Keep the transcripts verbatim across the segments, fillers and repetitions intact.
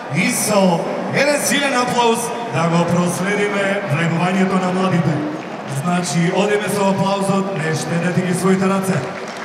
И со еден силен аплауз да го проследиме влегувањето на младите. Значи, одиме со аплаузот, не штедете ги своите раце.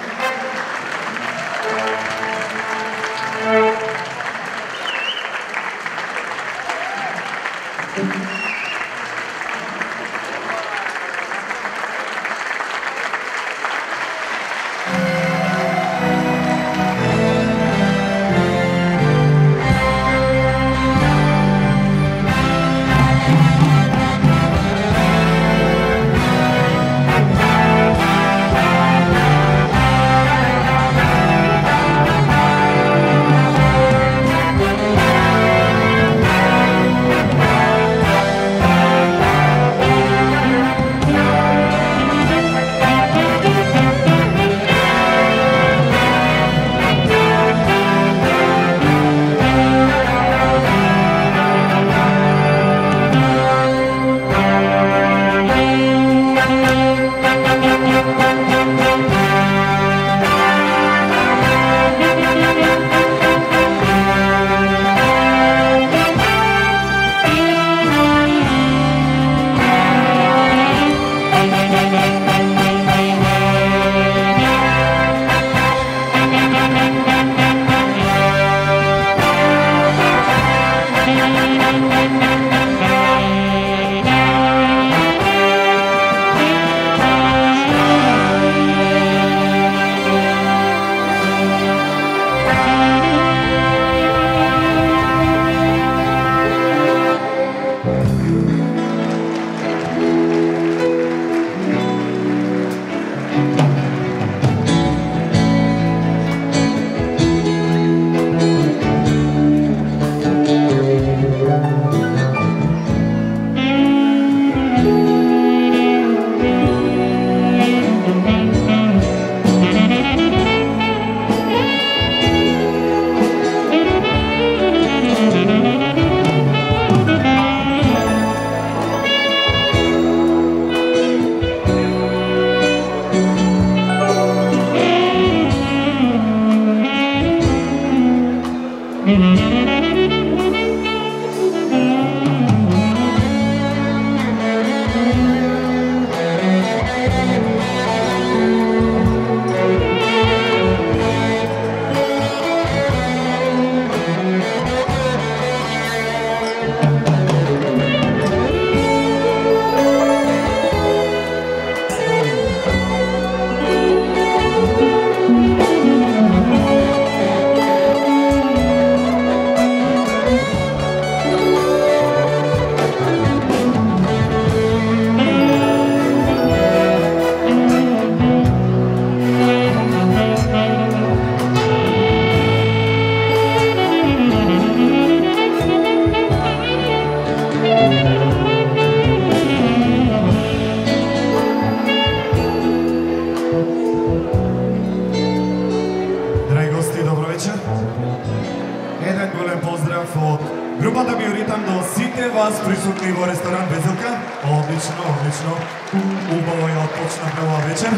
Групата Биоритам до сите вас присутни во ресторан Везелка. Одлично, одлично. Убаво ја отпочнавме оваа вечер.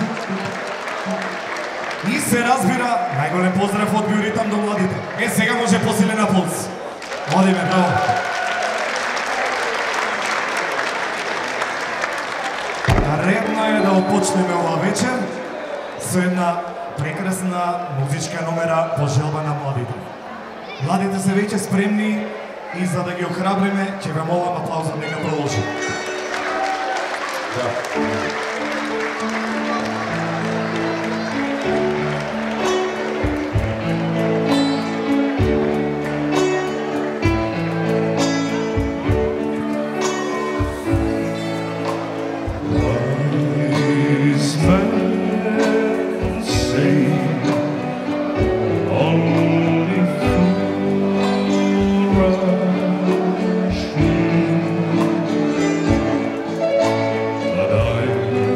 И се разбира, најголем поздрав од Биоритам до младите. Е, сега може посилен аплауз. Одиме, браво. Редно е да отпочнеме оваа вечер со една прекрасна музичка номера по желба на младите. Младите се веќе спремни и за да ги охрабриме, ќе ве молам аплаузот нека продолжи. Да. But I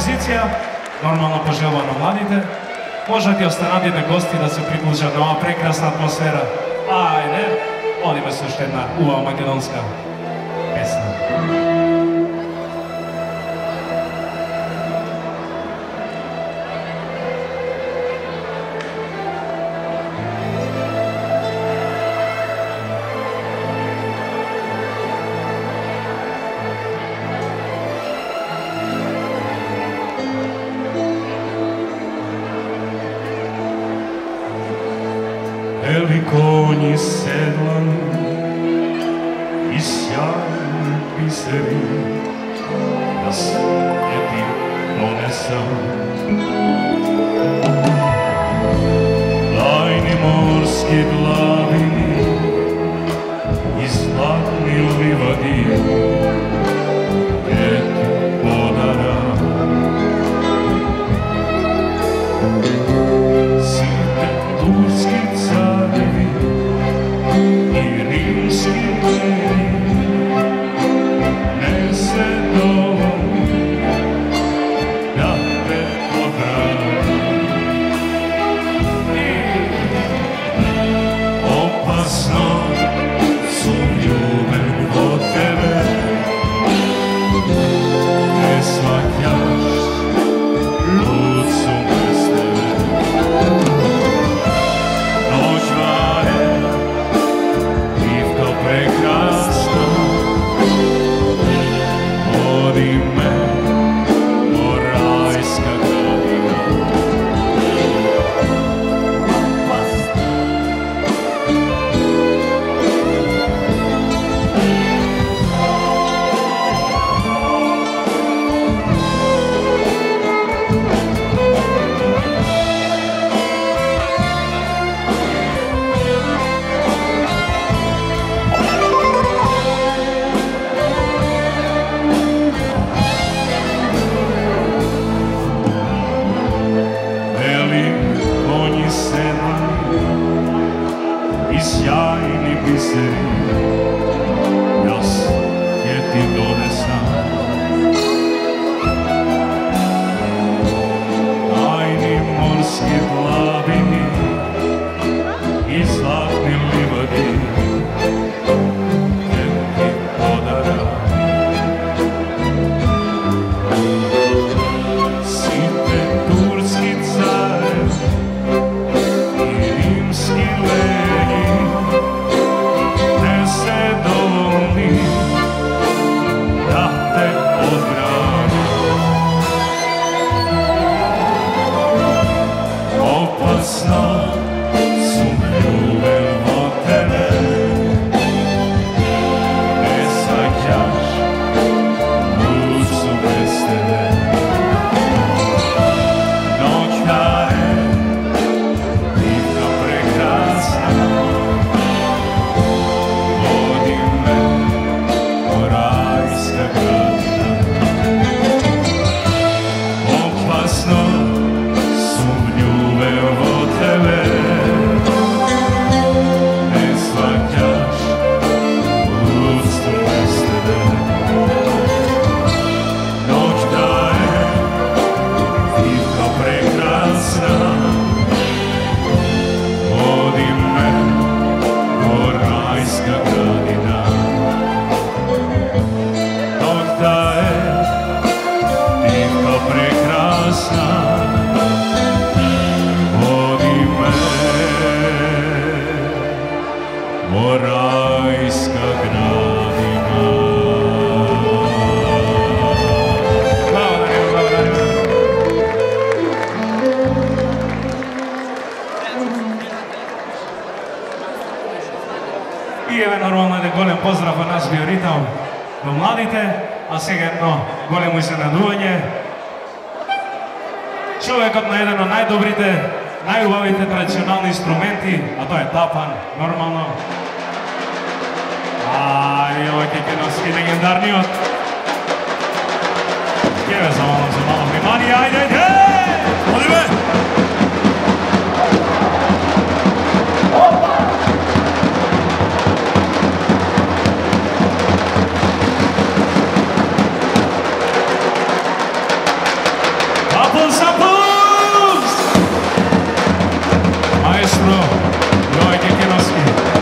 композиција, нормално пожелба на младите. Можат и останатите гости да се приклучат на оваа прекрасна атмосфера. Ајде, одиме со уште една убава македонска песна. Бели коњи седлани и сјајни бисери, јас ќе ти донесам. Тајни морски главини и златни ливади ќе ти подарам. Сите турски цареви и римски мери не се доволни да те подбрани. Опасно сум љубен во тебе, не сваќаш, луд сум без тебе. Noćva je divko prekrasna, vodi me po rajska gradina. Beli konji sedlani i sjajni biseri, јас ќе ти донесам. Тајни морски плавини и златни ливади ќе ти подарам. Сите турски цареви и римски леги не се доволни да те одбрани. Опасно сум љубен во тебе, не сваќаш, луд сум без тебе. Noćna je divno prekrasna, vodi me po rajska gradina. Opasno sum љubен во тебе, ne shvaćaš, lud sum bez tebe. Noćna je divno prekrasna, vodi me po rajska gradina. Noćna je divno prekrasna, vodi me po rajska gradina. Благодарим, благодарим. И еве нормално еден голем поздрав од нас Биоритам до младите, а сега едно големо изненадување. Човекот на еден од најдобрите, најубавите традиционални инструменти, а тоа е тапан, нормално. Ајде, овој ќе ќе носи легендарниот. Ќе ве замолам за мало внимание, ајде, ајде! Одиме! maestro Joje Kekenovski.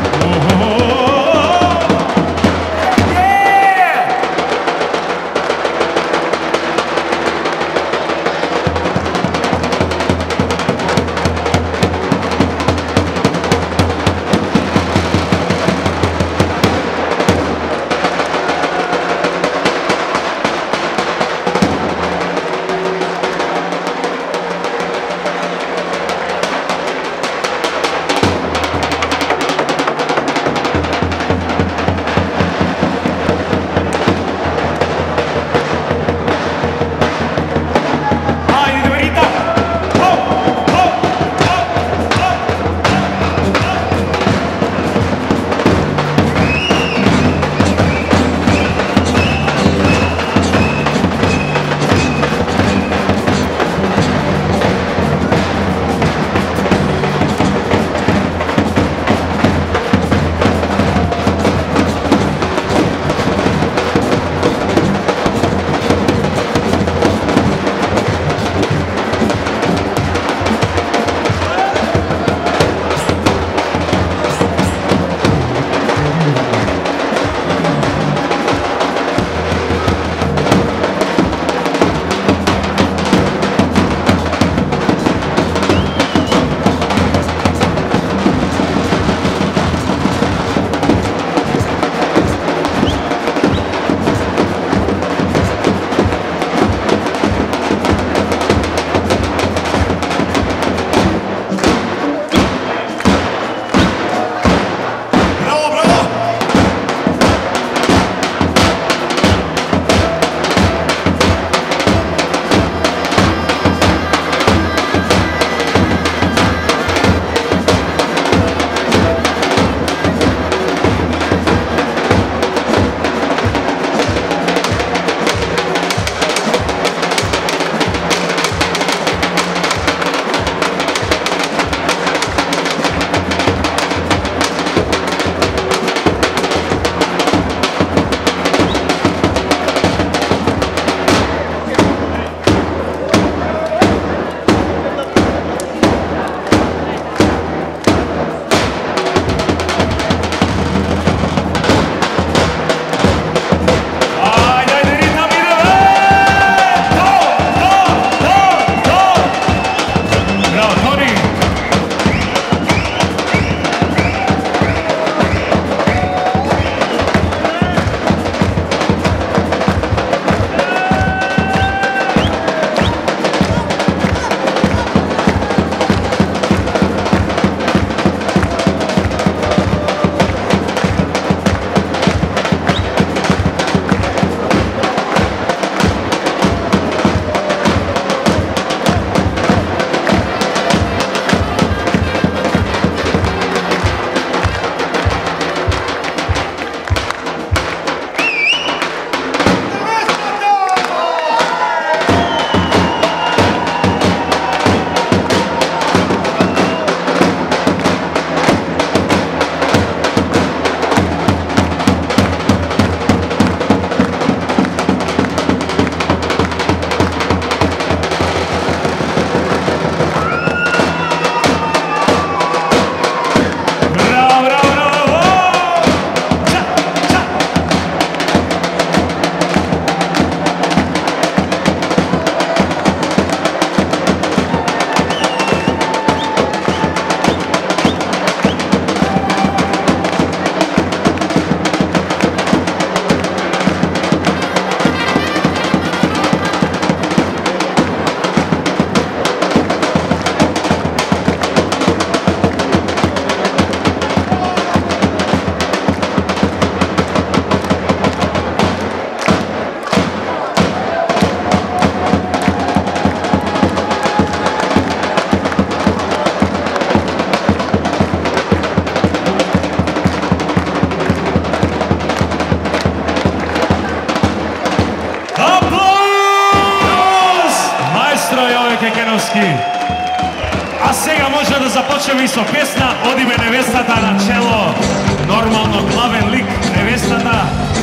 A сега може да започнеме и со песна "Оди ме невестата на чело". Нормално главен лик невестата.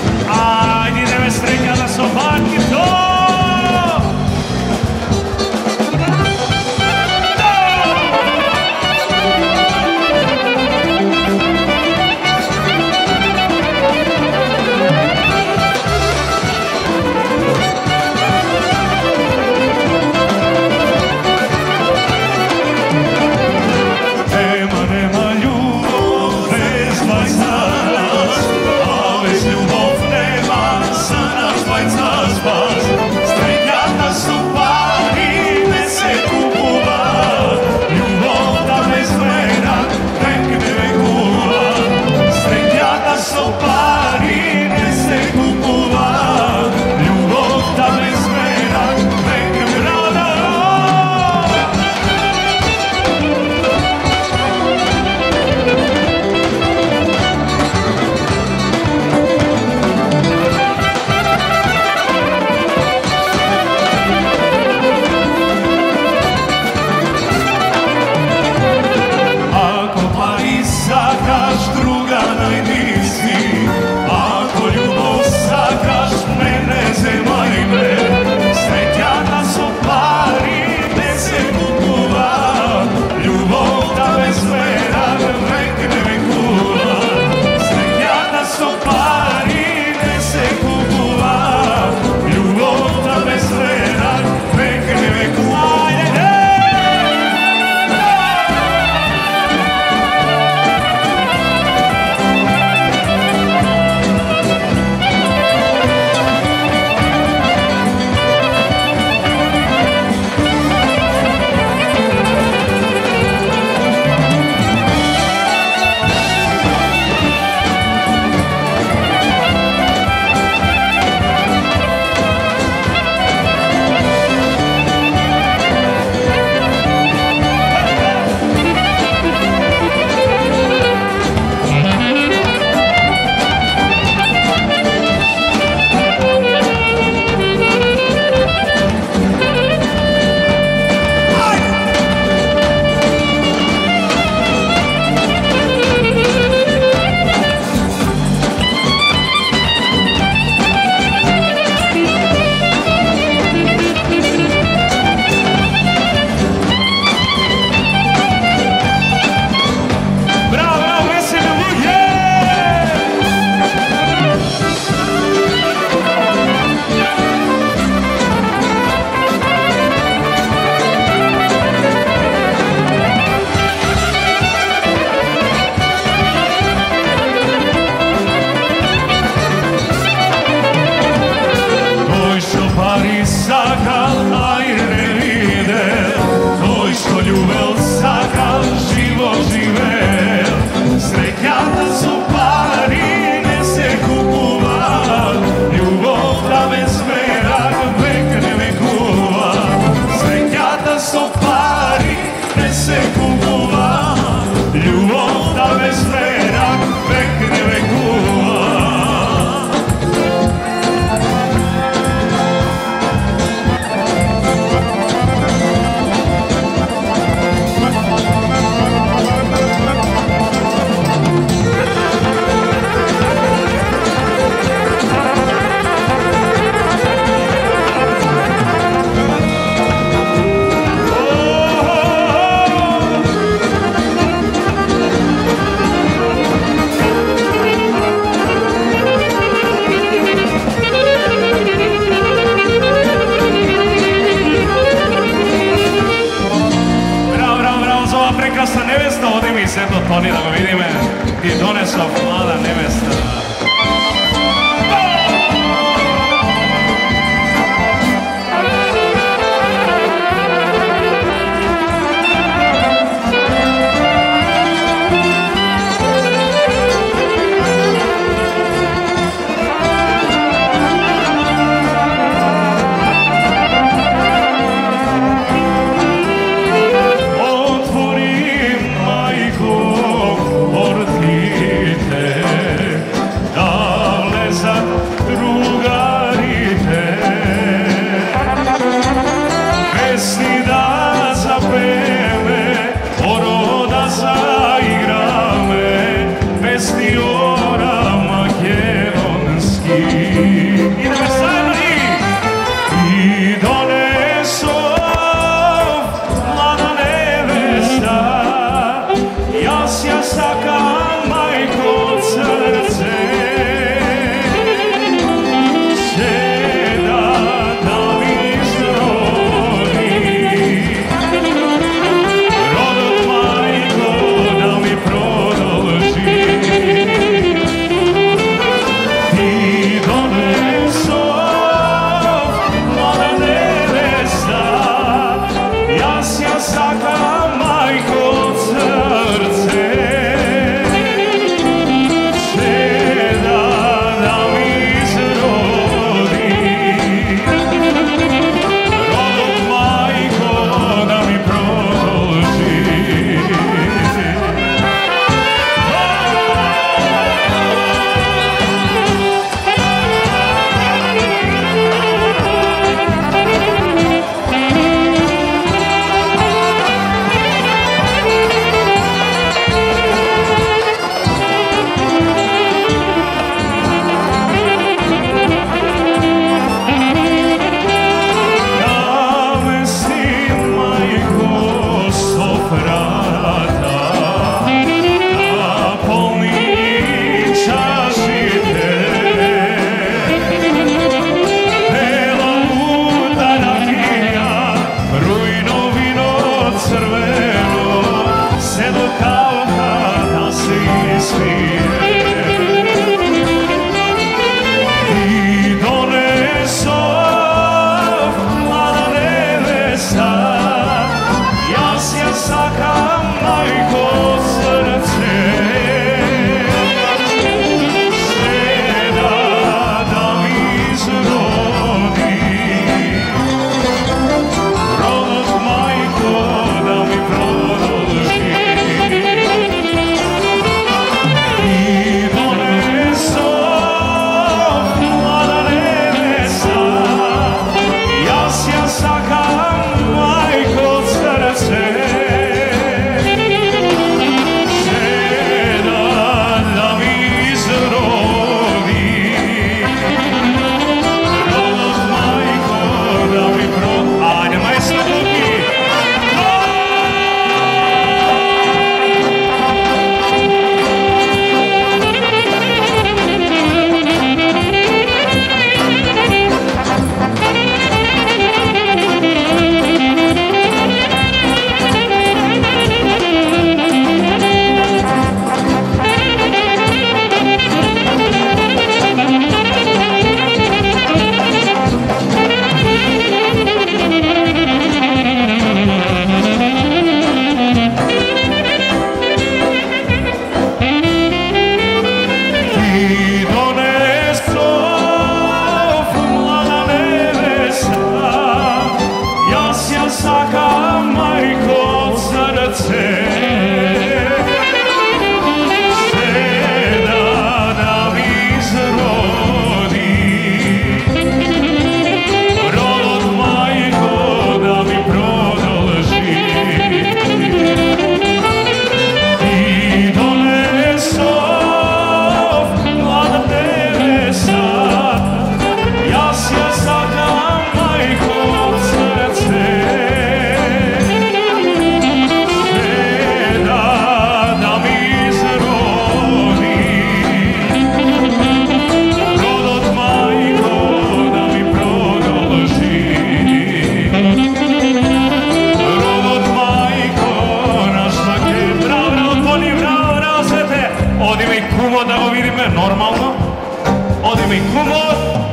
Ајде идеме среќа да со бакито. vek ne vekува. Прекрасна невеста, оди ми се до Тони да го видиме. Ти донесов млада невеста. Saka majko od srce normalno. Оди ми кумо.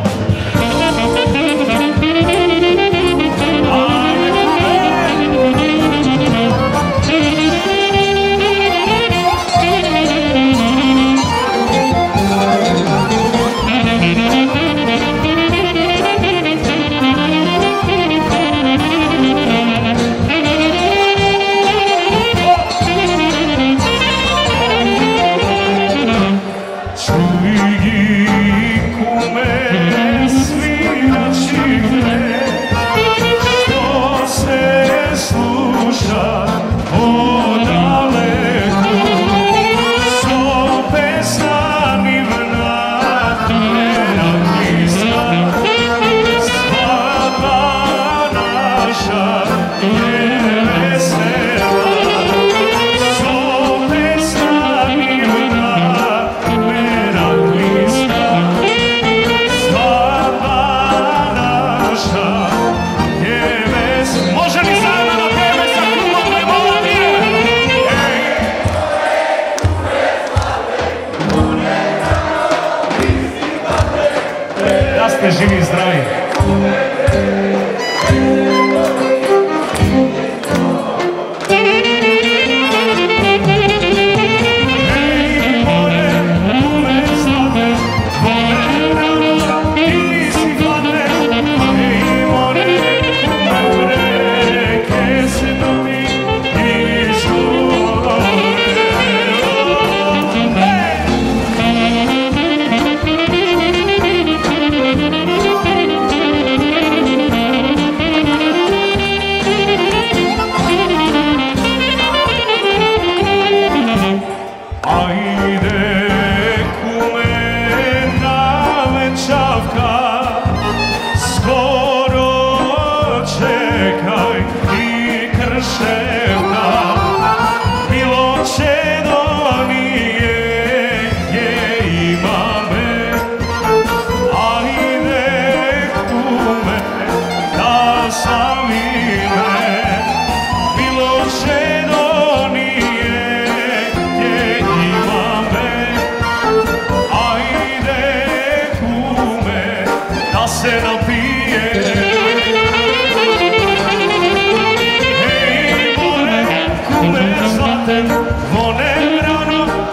Живи и здрави! Hey, more, come zlatem, one rano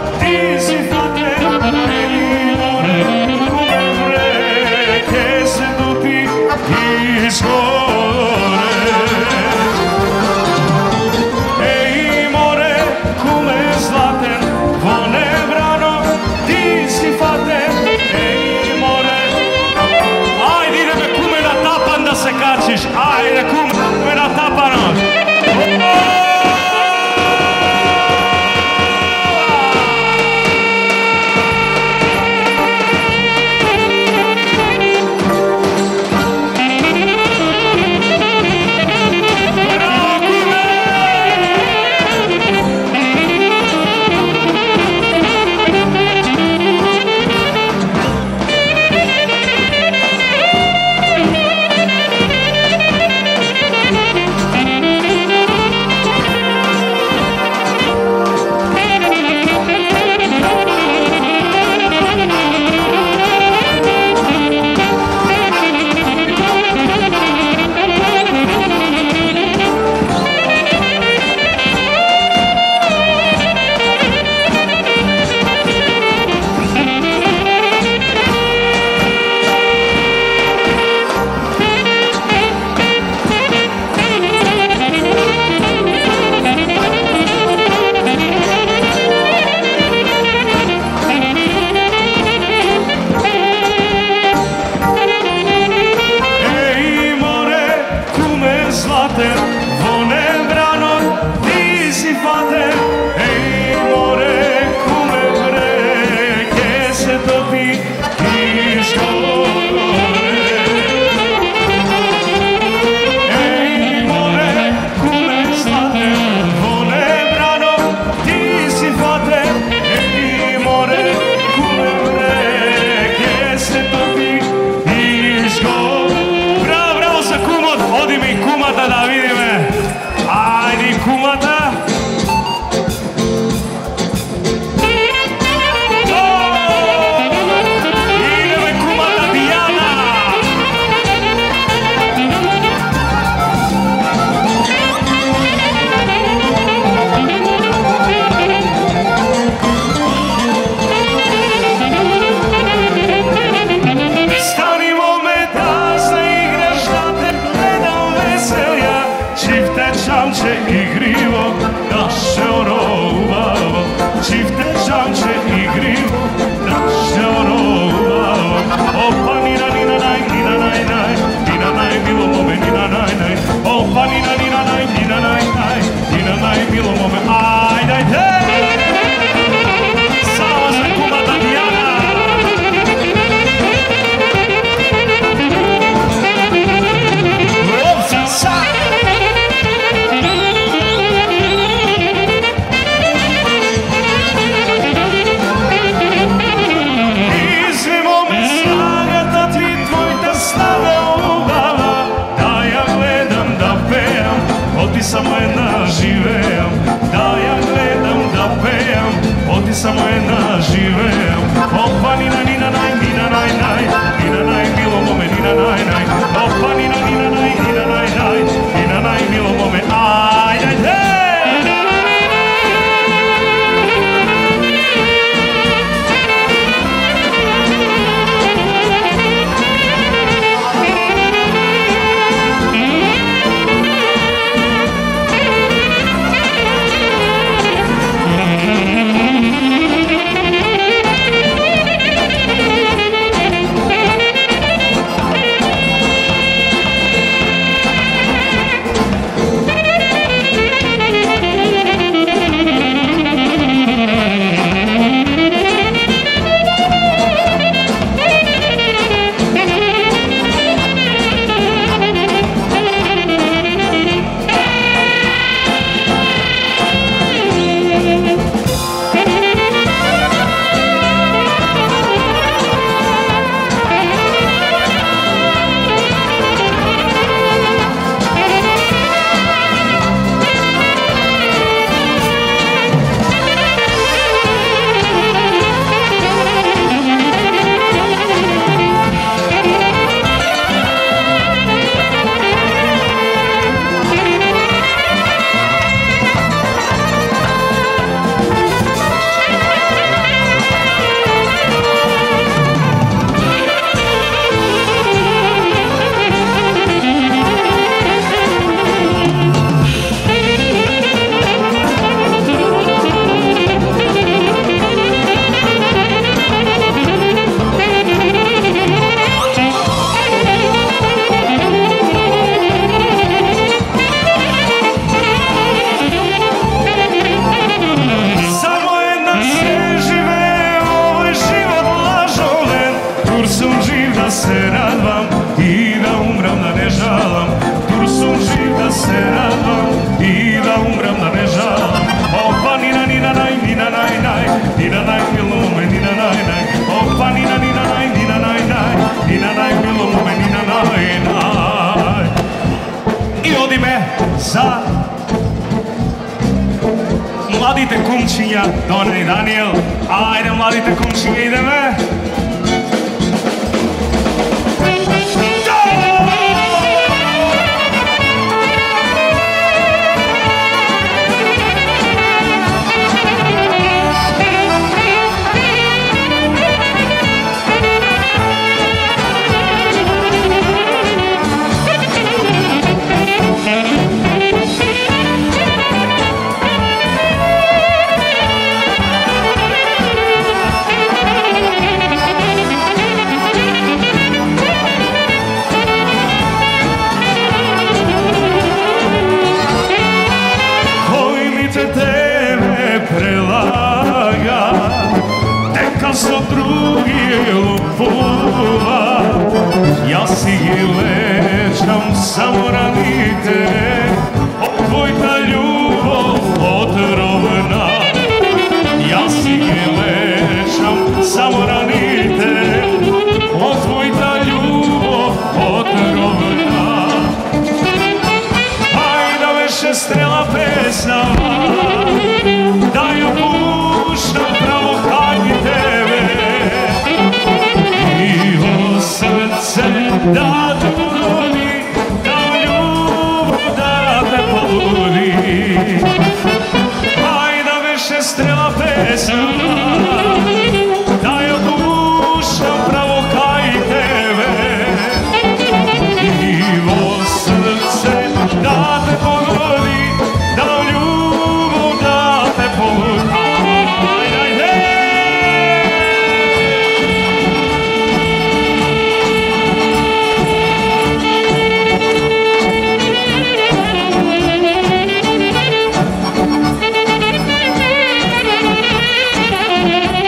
samo jedna živeo. Opa, nina, nina, naj, nina, naj, naj, nina, naj, milo mome, nina, naj, naj. Opa, nina, nina, naj, nina, naj, naj, nina, naj, milo mome, aj, aj, aj. Mladite kumčinja, Dona i Daniel, ajde mladite kumčinje, ideme! Što drugi lupula, ja si je lečam samo ranite, o tvojta ljubav otrovna. Ja si je lečam samo ranite, o tvojta ljubav otrovna. Ajda veše strela pesama, da ju puštam pravo kad je tebe. Srce da te poludi, da ljubav da te poludi. Ajda veše strela pesama, da joj puštam pravo kaj tebe. Ivo srce da te poludi, da ljubav da te poludi. Thank you.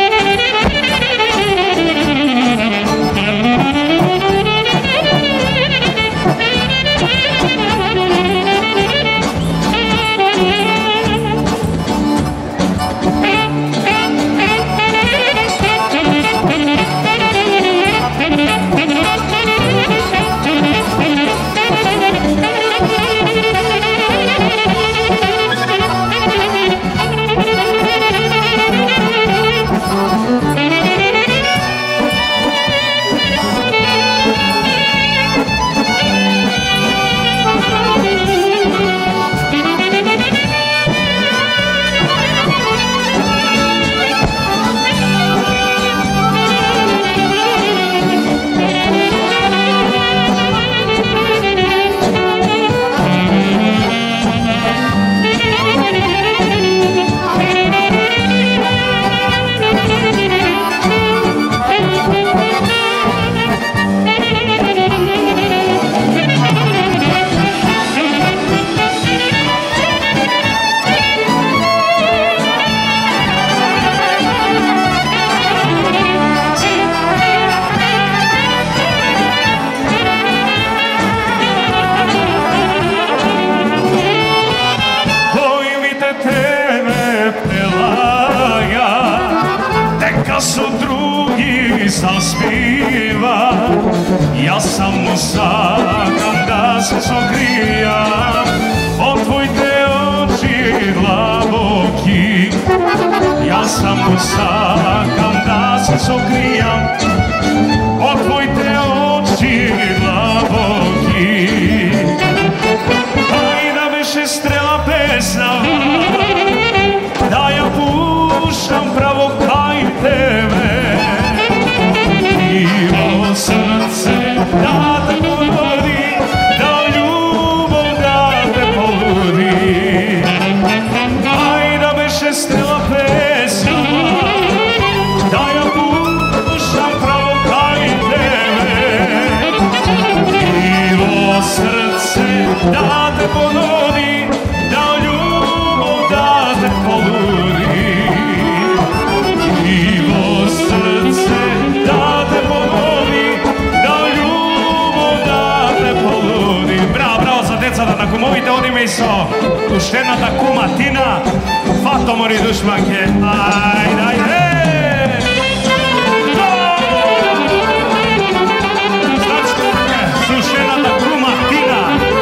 zaspiva, ja samo sakam da se sogrijam od tvojte oči glaboki. Ja samo sakam da se sogrijam od tvojte oči glaboki. Aj da beše strela pesna, da ja puštam pravo kaj tebe. Krivo srce da te poludi, da ljubav da te poludi. Aj da beše strela pesna, da ja puštam pravo kaj tebe. Krivo srce da te poludi, da ljubav da te poludi. Krivo srce da te poludi, da ljubav da te poludi. Bravo, bravo za dецата на кумовите, одиме и со ушteната кума Тина, Фатомори душманке. Ајде, ајде! Ушteната кума Тина.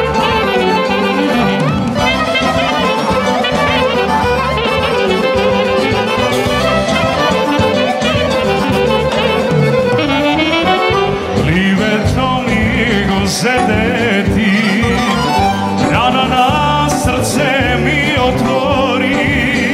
Sedeti, rana na srce mi otvori.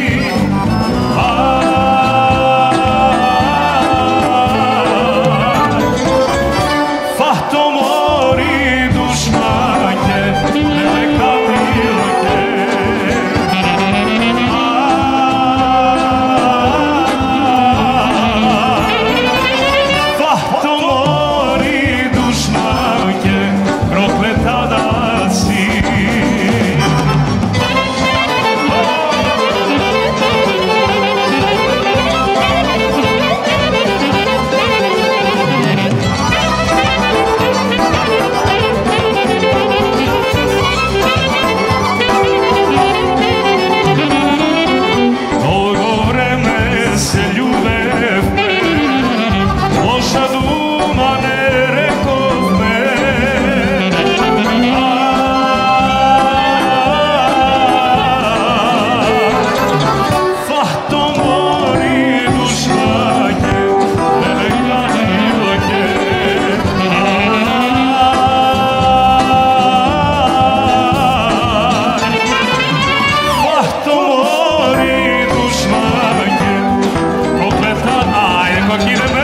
Fatomori dušmanje, neka tilke. Fatomori dušmanje, prokletada si. Dolgo vreme se ljubevme, loša duma ne rekovme. Fatomori dušmanje, velika tilke. Fatomori dušmanje, prokleta, ajde kak ideme.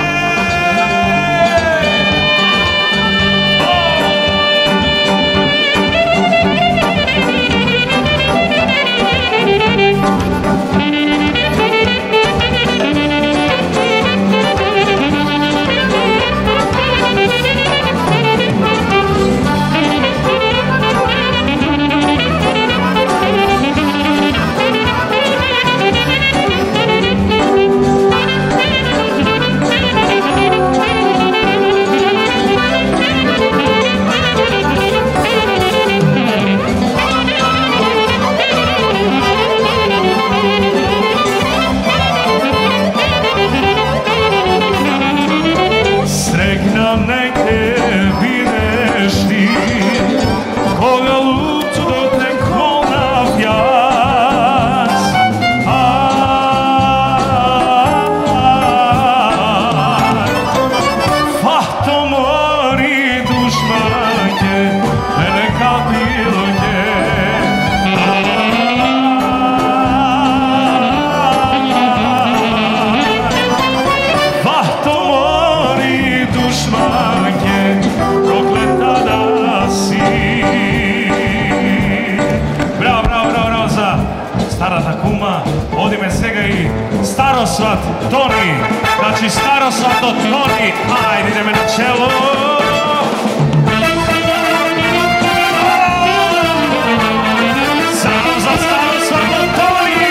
Srećna neke bineš ti, koga lutu do te kona vjas. Fatomori dušmanje, velika tilke. Fatomori dušmanje, prokletada si. Bravo, bravo, bravo, bravo za starata kuma. Odime svega i starosvat Toni. Znači starosvat od Toni. Ajde, ideme na čelo. Samo za starosvat od Toni.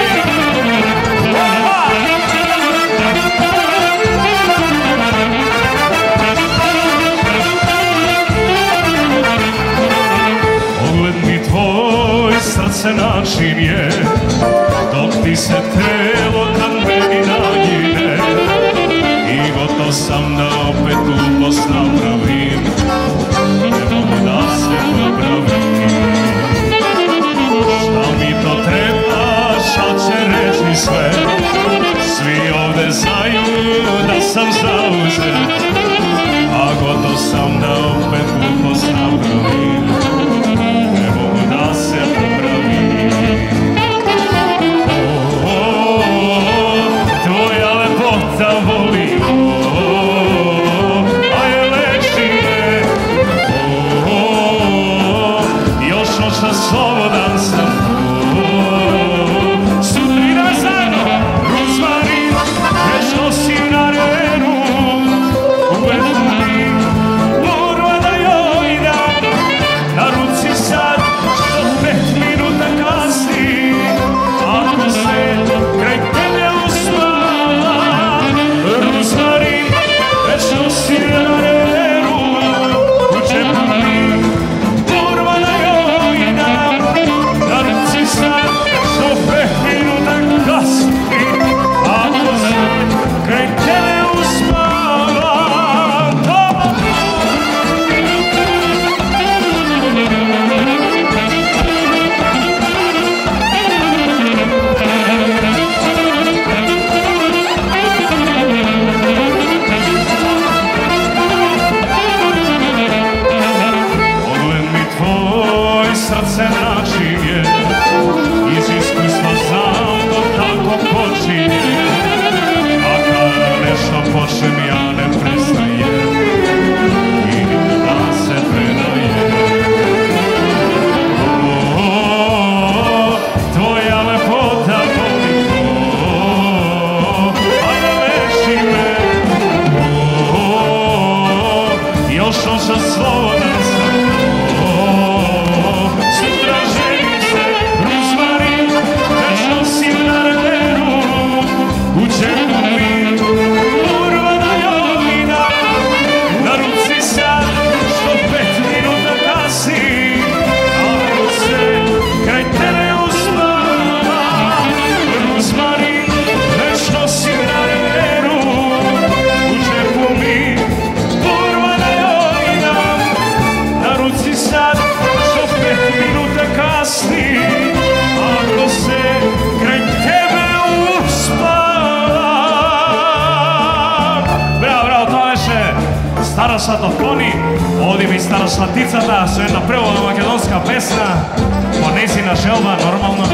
Pogled mi tvoj srce način je, dok ti se telo kad meni nagine. I gotovo sam da opet glupost napravim, ne mogu da se popravim. Šta mi to treba, šta će reći sve, svi ovde znaju da sam zauzet, a gotov sam da opet glupost napravim, ne mogu da se popravim. O, o, o, tvoja lepota voli, o, o, a je leči me. O, o, još noćna slobodan sam. Sutrina zajedno, rozmarin, već nosim na renu, uvek mi borba da joj dam, na ruci sad što pet minuta kasni, ako se kraj tebe uspava, rozmarin, već nosim na renu, u džepu mi borba da joj dam, na ruci sad što pet minuta kasni, ako se kraj tebe uspava. Pogled mi tvoj srce načinje, iz iskustva znam to tako počinje, a kada nešto počnem ja ne prestajem i da se predajem. O, o, o, tvoja lepota voli, o, a ne leči me. O, o, još noća slobodan sam. O, sutra ženim se, rozmarin, već nosim na revenu, u džepu mi borba da joj dam, na ruci sad što pet minuta kasni, ako se kraj tebe uspava, rozmarin, već nosim na revenu, u džepu mi borba da joj dam, na ruci sad što pet minuta kasni, ako se kraj tebe uspava. Bravo, bravo, to беше Старосата Тони, одиме и Старосатицата со една преводна македонска песна, по нејзина желба, нормално.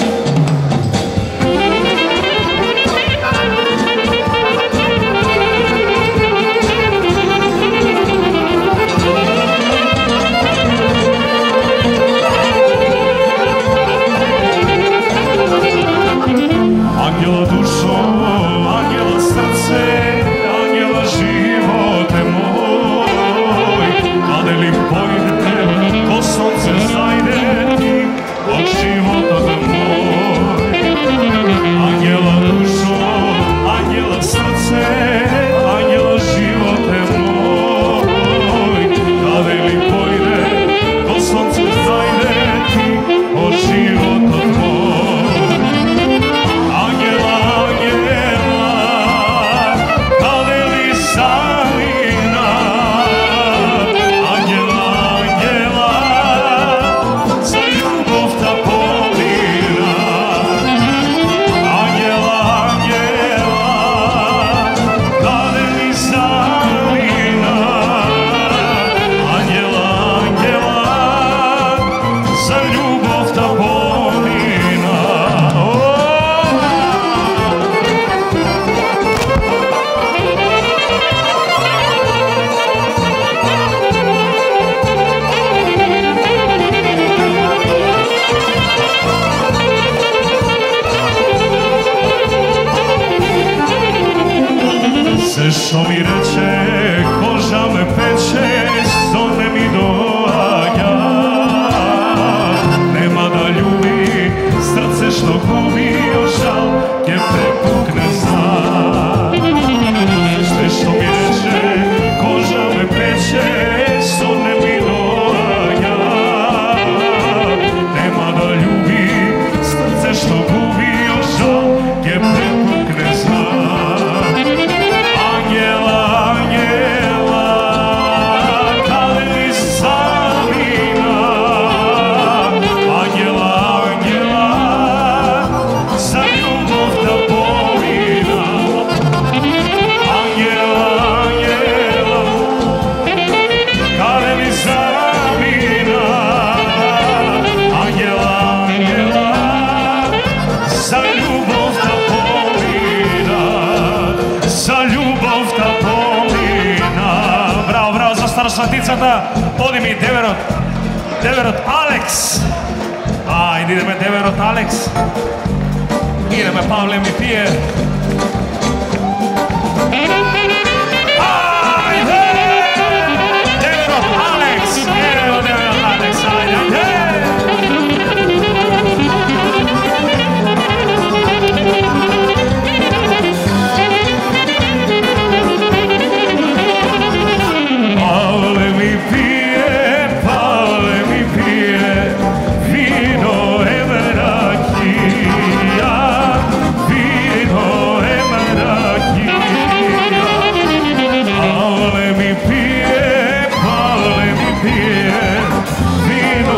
Ангела душо, ангела срце, ангела животе мој, каде ли појдете, ко сонце зајде ти од животот мој. Ангела душо, ангела срце, ангела животе мој, каде ли појде, ко сонце зајде ти од животот мој. Ангела, ангела, каде ли замина? Ангела, ангела, за љубовта полина. Ангела, ангела, каде ли замина? Ангела, ангела, за љубовта полина. Се што ми рече, кожа ме пече, сон не ми доаѓа. Нема да љуби, срце што губи, жал ќе препукне знак. Се што ми рече, кожа ме пече, сон не ми доаѓа. Нема да љуби, срце што губи, жал ќе препукне знак. Ангела, старосватицата, оди ми деверот, деверот Алекс. Ајде, идеме деверот Алекс. Идеме, Павле ми пие. Ајде! Деверот Алекс! Ево деверот Алекс, ајде, ајде! Pavle mi pije, Pavle mi pije, vino emrakija, vino emrakija. Pavle mi pije, Pavle mi pije, vino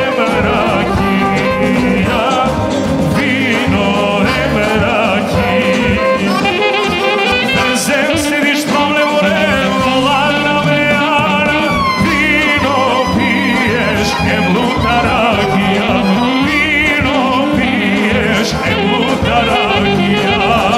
emrakija, vino emrakija. Zem sediš, Pavle more, volana meana, vino piješ, em lutaragija, vino piješ, em lutaragija.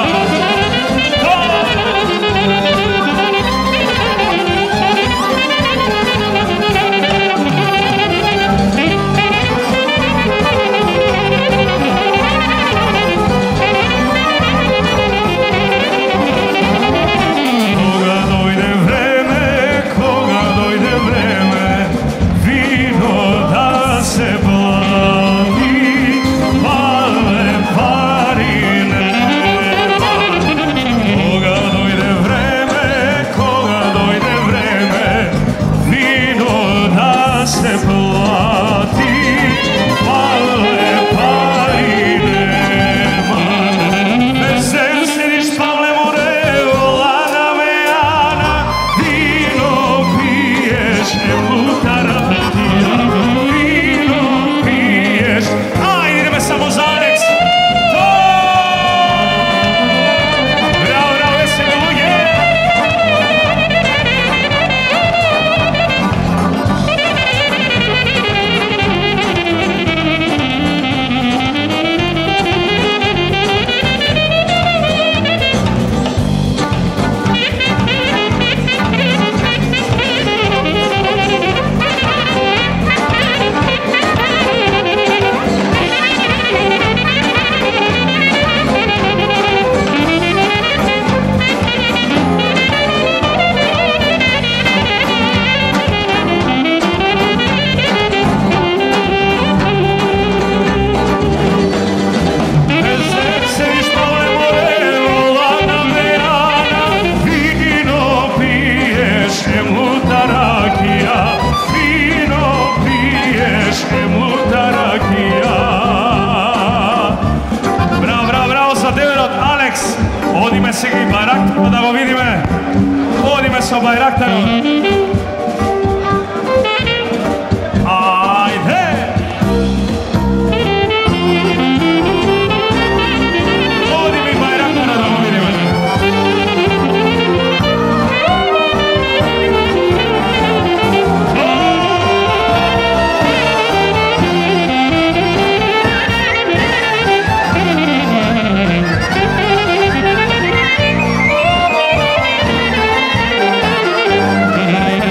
Koga dojde vreme, koga dojde vreme, vino da se plati, Pavle pari nema. Koga dojde vreme, koga dojde vreme, vino da se plati, Pavle pari nema. Vezem sediš, Pavle more, volana meana, vino piješ, em lutaragija, vino piješ. Ajde, ideme samo za Alex. To! Bravo, bravo, veseli luge. Vezem sediš, Pavle more, volana meana, vino piješ, em lutaragija, vino piješ, em lutaragija. Браво, браво, браво за деверот Алекс. Одиме сега и Байрактарот да го видиме. Одиме со Байрактарот. Ајде! Одиме и Байрактарот да го видиме. Thank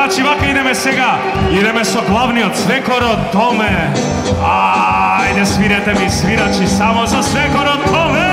Значи, вака идеме сега. Идеме со главниот свекорот Томе. Ајде, свирете ми свирачи само за свекорот Томе.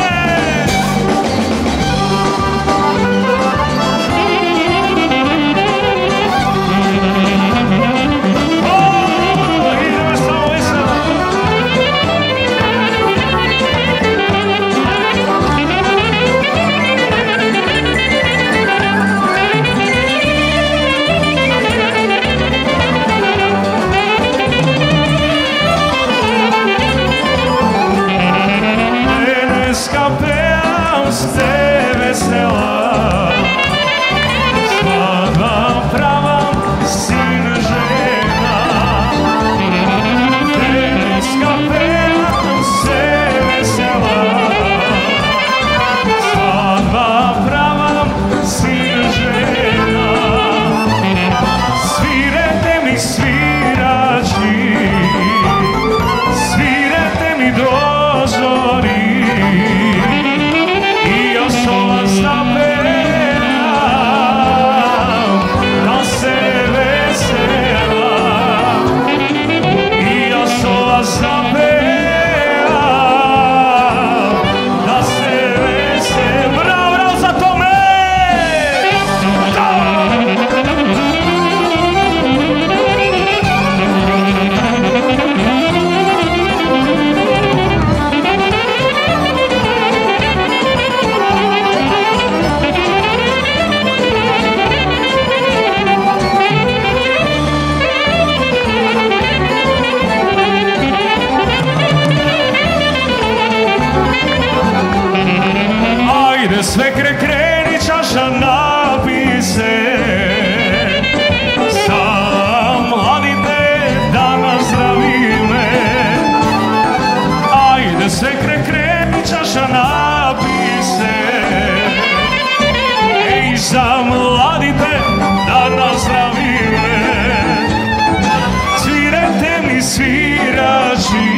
Свекре крени чаша написе за младите да наздравиме. Ајде свекре крени чаша написе еј за младите да наздравиме. Свирете ми свирачи,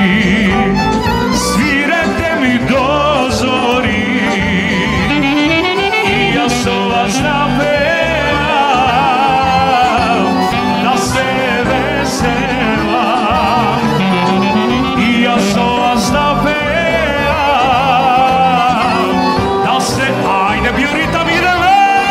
свирете ми до зори. Da se veselam i ja so vas da pevam, da se, ajde Bjuritam ideme!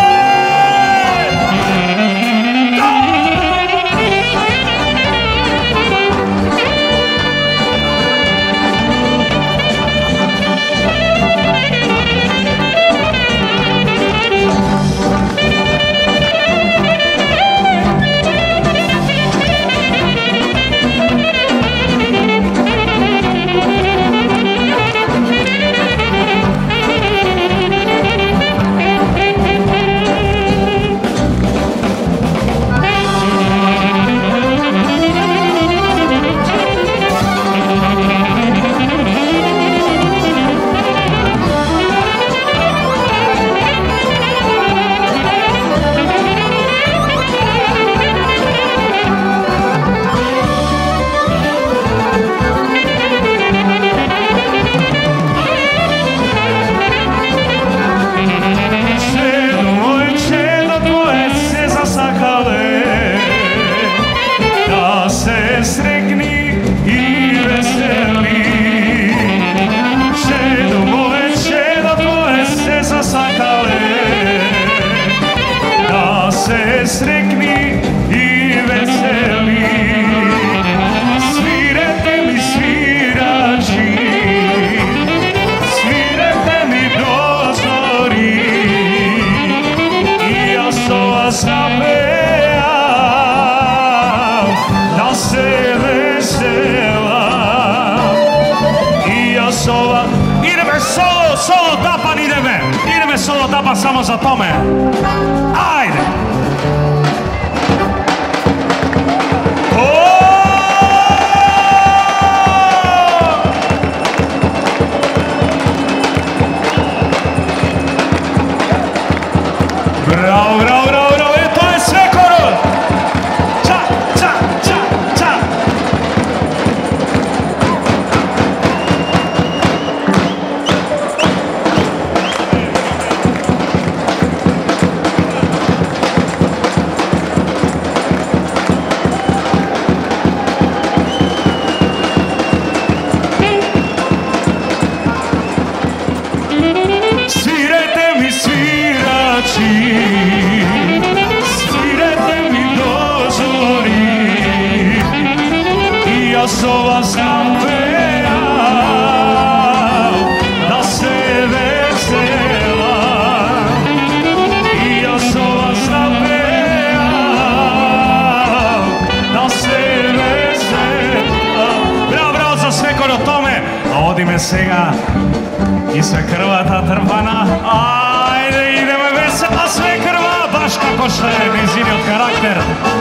Srekni i veseli, svirete mi svirači, svirete mi do zori i ja so vas napevam, da se veselam i ja so vas... Ideme solo, solo tapan ideme, ideme solo tapan samo za Tome, ajde! Bravo, bravo, bravo, bravo, e to je svekorod! Ča, ča, ča, ča! Одиме сега и се крвата трпана. Ајде, идеме весела све крва, баш како што е незиниот карактер.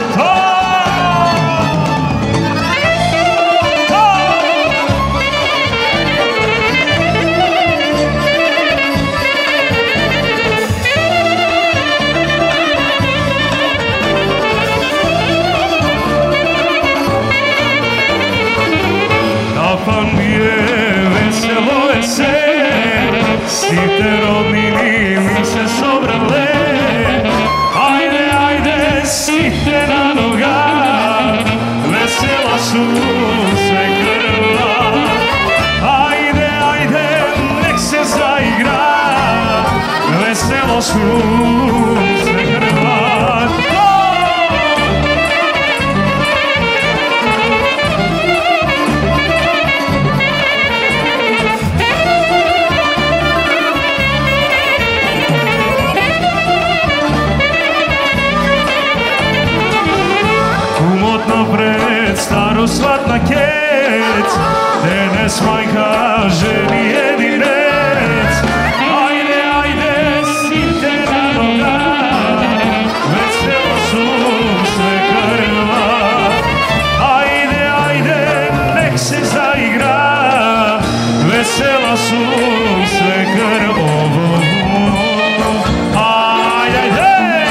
Сите роднини ми се собрале, ајде, ајде, сите на нога, весела су се крва. Ајде, ајде, нек се заигра, весело су се крва. Пред старо сватна кец, денес мајка жени единец. Ајде, ајде, сите на нога, весело су се крва. Ајде, ајде, нек се заигра, весела су се крва. Ајде, ајде.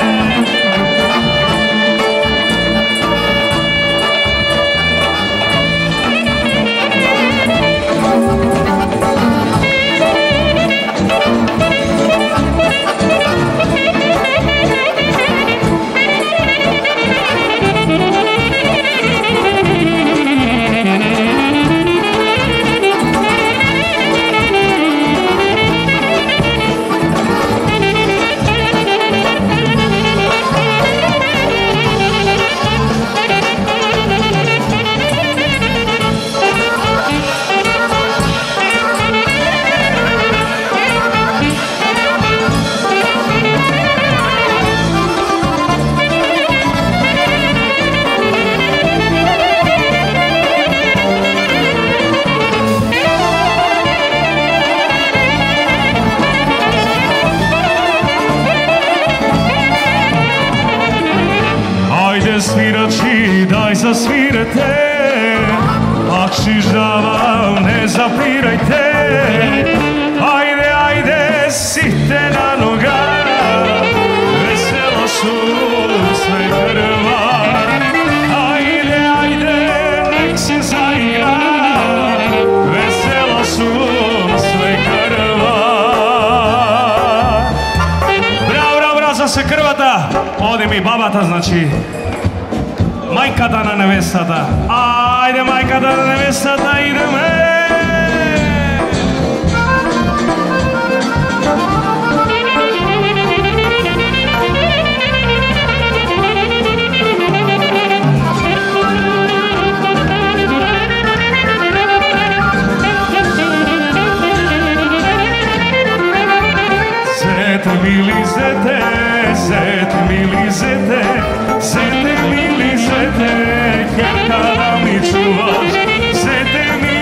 Свирачи, дај засвирете, пак шижавам, не запирајте. Ајде, ајде, сите на нога, весело су се крва. Ајде, ајде, нек се заигра, весело су се крва. Браво, браво, браво, за се крвата. Оди ми бабата, значи. Мајката на невестата. Ајде, мајката на невестата, идеме! Зете ми лизете, зете ми лизете, зете ми лизете, керка да ми чуваш, зете ми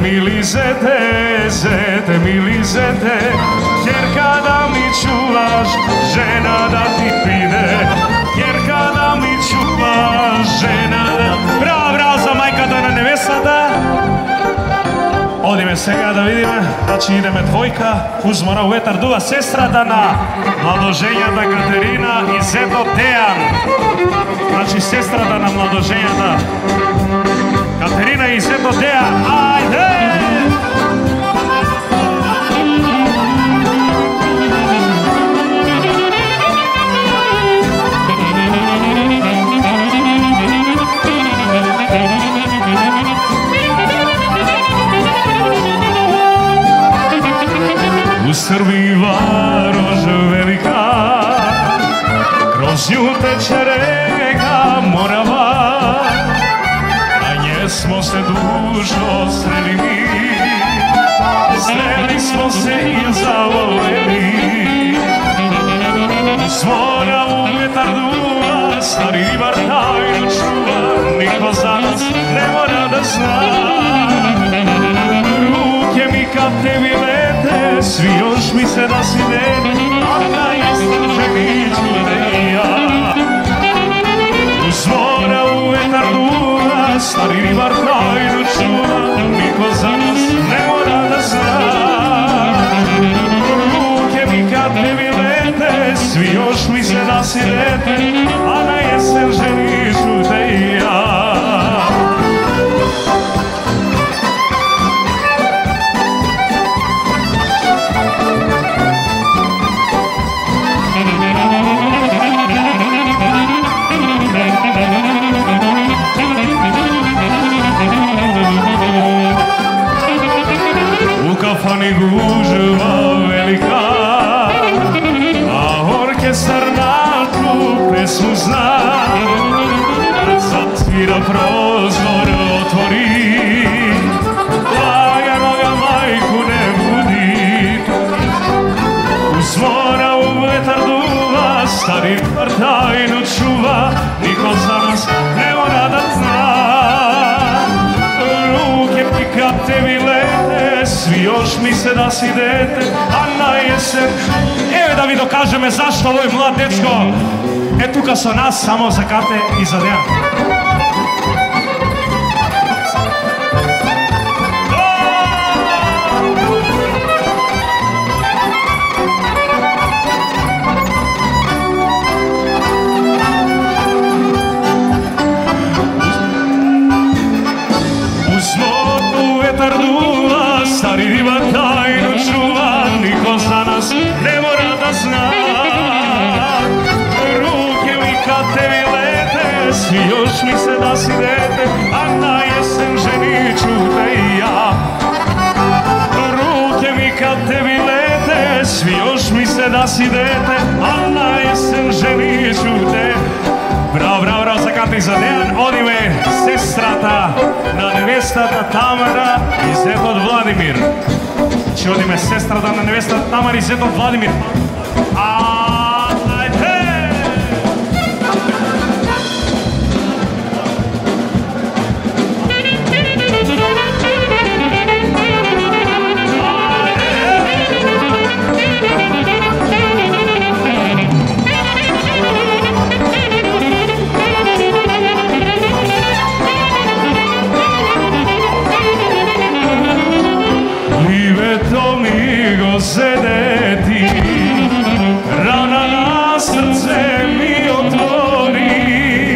mili zete, zete, mili zete, jer kada mi čuvaš, žena da ti pride, jer kada mi čuvaš, žena da... Bravo, bravo za majka na nevestata. Odime сега да видиме, значи идеме двојка, Кузмара у ветар дува, сестрата на младожењата Катерина и зето Дејан. Значи сестрата на младожењата Катерина и зето Дејан. Ајде! Срви варош велика, kroz nju teče reka Morava, na nje smo se dušo sreli, sreli smo se i zavoljeli. Uz Moravu vetar duva, stari ribar tajnu čuva, niko za nas ne mora da zna. Ruke mi kad tebi lete, svi još misle da si dete, a da jesam ženiću ne ja. Uz Moravu vetar duva, stari ribar tajnu čuva, niko za nas ne mora da zna. Ruke mi kad tebi lete, svi još misle da si dete, a na jesen ženiću te ja. U kafani gužva velika, a orkestar na tu pesmu zna. Kad zatvira prozor otvori, laganoga majku ne budi. Uz Moravu vetar duva, stari ribar tajnu čuva, niko za nas ne mora da zna. Ruke mi kad tebi lete, svi još misle da si dete, a na jesen... Evo da vi dokažeme zašto ovo je mlad dečko. E tuka su nas samo za Kate i za Dejan. Stari ribar tajnu čuva, niko za nas ne mora da zna. Ruke mi kad tebi lete, svi još misle da si dete, a na jesen ženiću te i ja. Ruke mi kad tebi lete, svi još misle da si dete, a na jesen ženiću te. Bravo, bravo, bravo za Kate i za Dejan. Odime sestrata na nevestata Tamara i zetот Vladimir. Znači odime sestrata na nevestata Tamara i zetot Vladimir. Ajde! Liveto mi go sedeti, rana na srce mi otvori.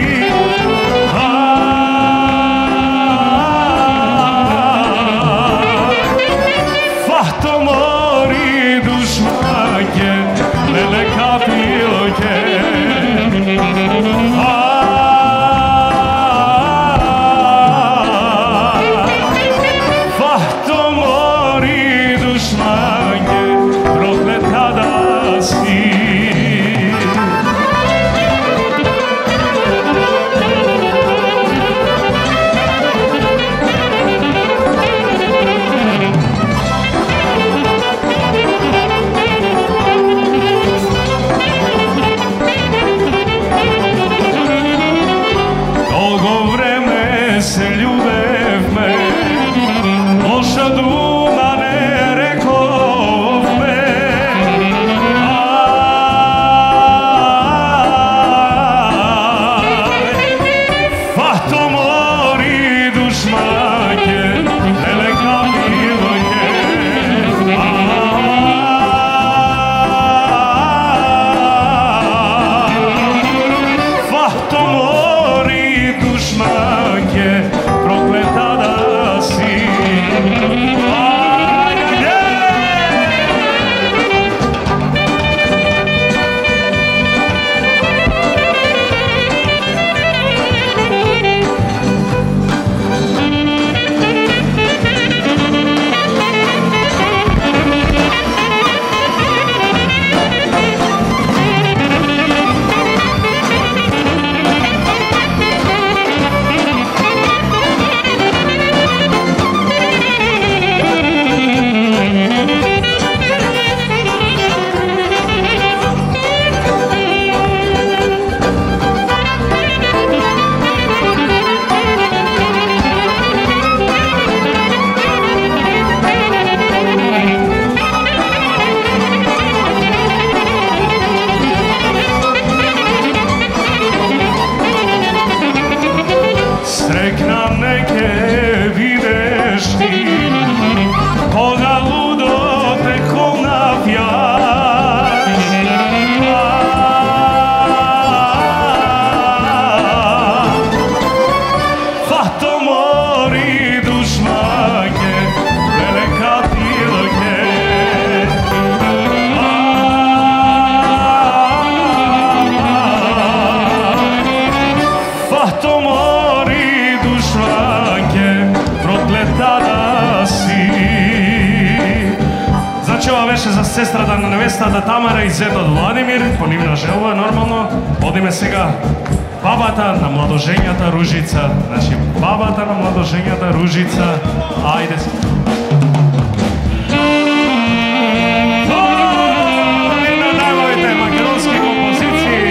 Fatto mori dušmake, lele kapilke. Fatto mori dušmake, беше за сестрата на невестата Тамара и зетот Владимир, по нивна желба, нормално. Одиме сега бабата на младожењата Ружица. Значи, бабата на младожењата Ружица. Ајде. Една од најмалите македонски композиции.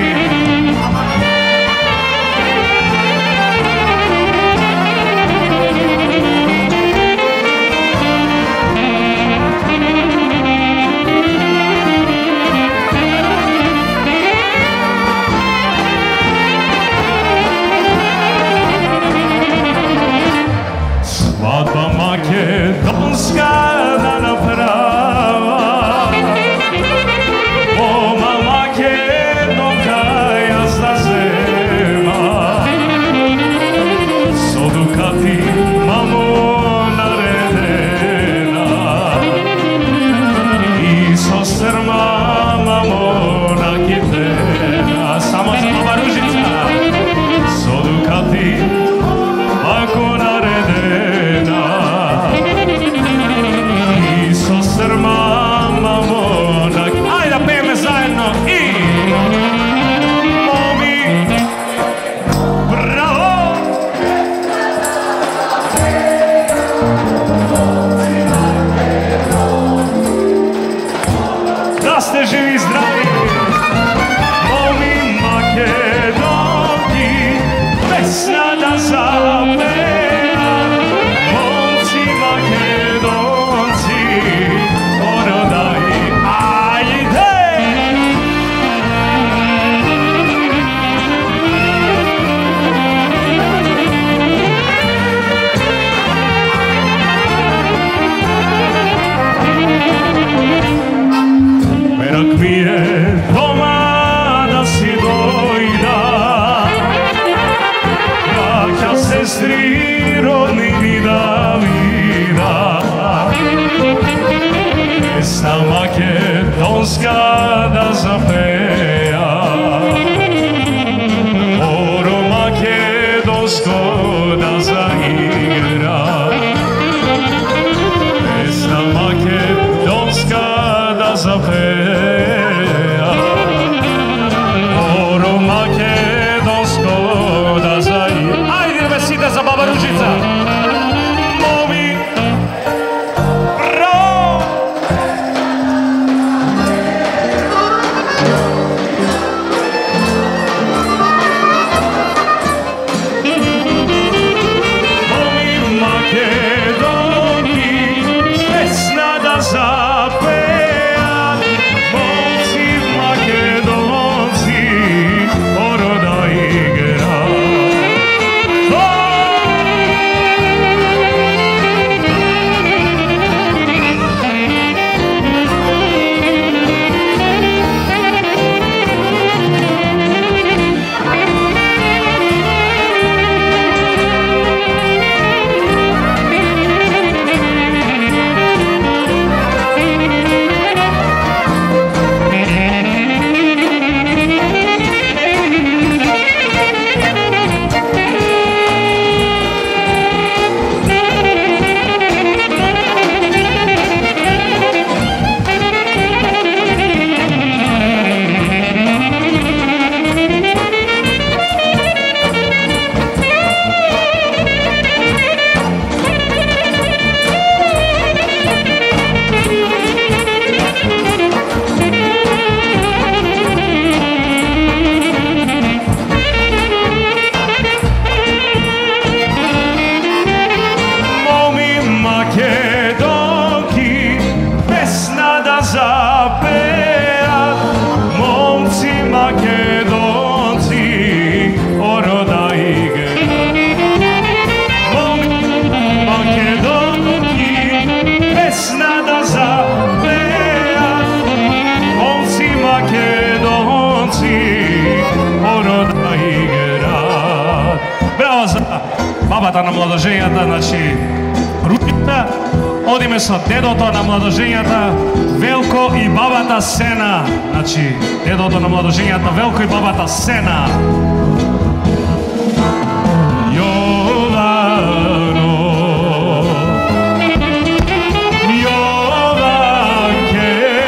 Свадба македонска да направа, мома македонка јас да зема, со дукати мамо наредена и со срма мамо накитена. Само за баба Ружица, со дукати мако наредена и со срма мамо накитена. Ајде да пееме заедно и моми, браво! Да сте живи и здрави! Моми македонки, песна да запеа, момци македонци, ородај, ајде! Мерак ми е дома да си дојда, браќа, сестри, роднини да вида, песна македонска да запеа, оро македонско да заигра, песна македонска да запеа, оро македонско да заигра. Ајде бе сите за баба Ружица! Моми, браво! Моми македонки, песна да запеат, момци македонци, орода игра. бабата на младожењата, значи Ружица, одиме со дедото на младожењата Велко и бабата Сена, значи дедото на младожењата Велко и бабата Сена. Јовано, Јованке,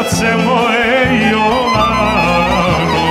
srce moje Jovano.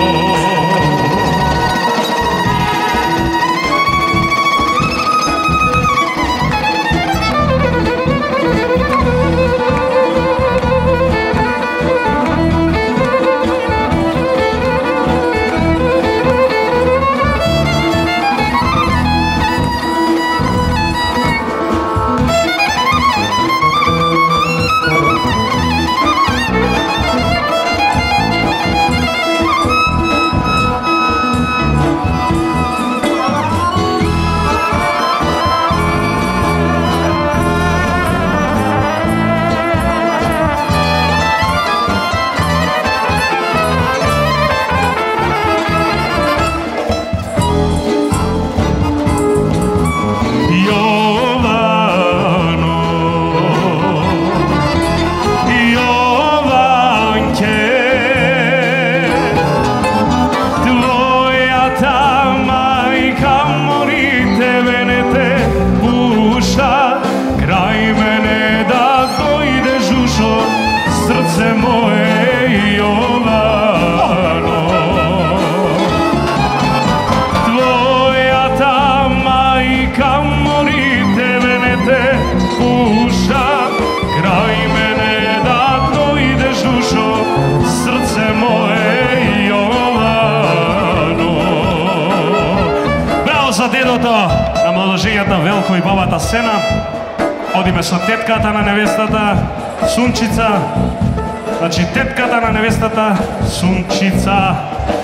На младожењата Велко и бабата Сена, одиме со тетката на невестата Сунчица. Значи тетката на невестата Сунчица.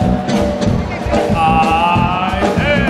Ајде!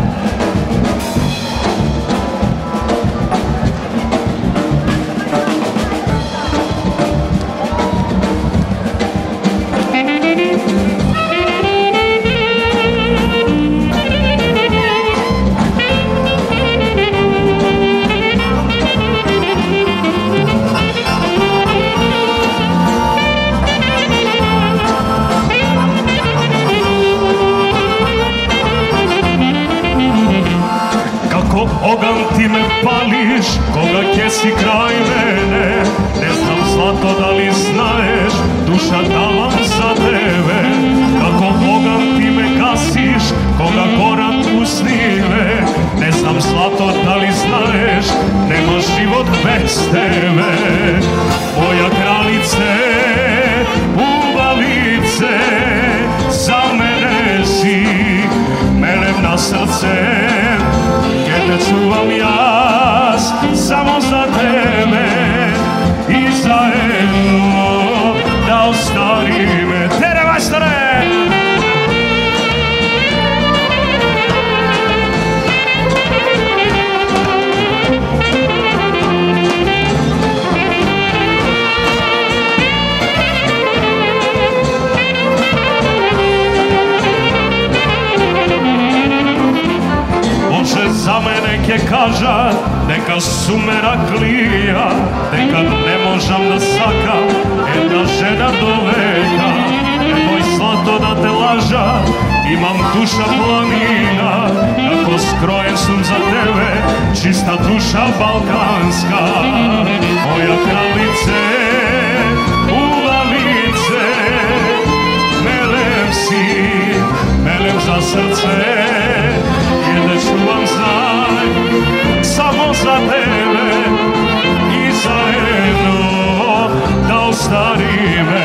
Оган ти ме палиш, кога ќе си крај мене. Не знам злато дали знаеш, душа давам за тебе. Како оган ти ме гасиш, кога горат усниве. Не знам злато дали знаеш, нема живот без тебе. Моја кралице, убавице, за мене си, мелем на срце. Те чувам јас само за тебе и заедно да остариме. Тере, мајсторе! За мене ќе кажат дека сум Мераклија, дека не можам да сакам една жена до века. Немој злато да те лажа, имам душа планина, како скроен сум за тебе, чиста душа балканска. Моја кралице, убавице, мелем си, мелем за срце. Једе чувам знај, само за тебе и заедно да остариме.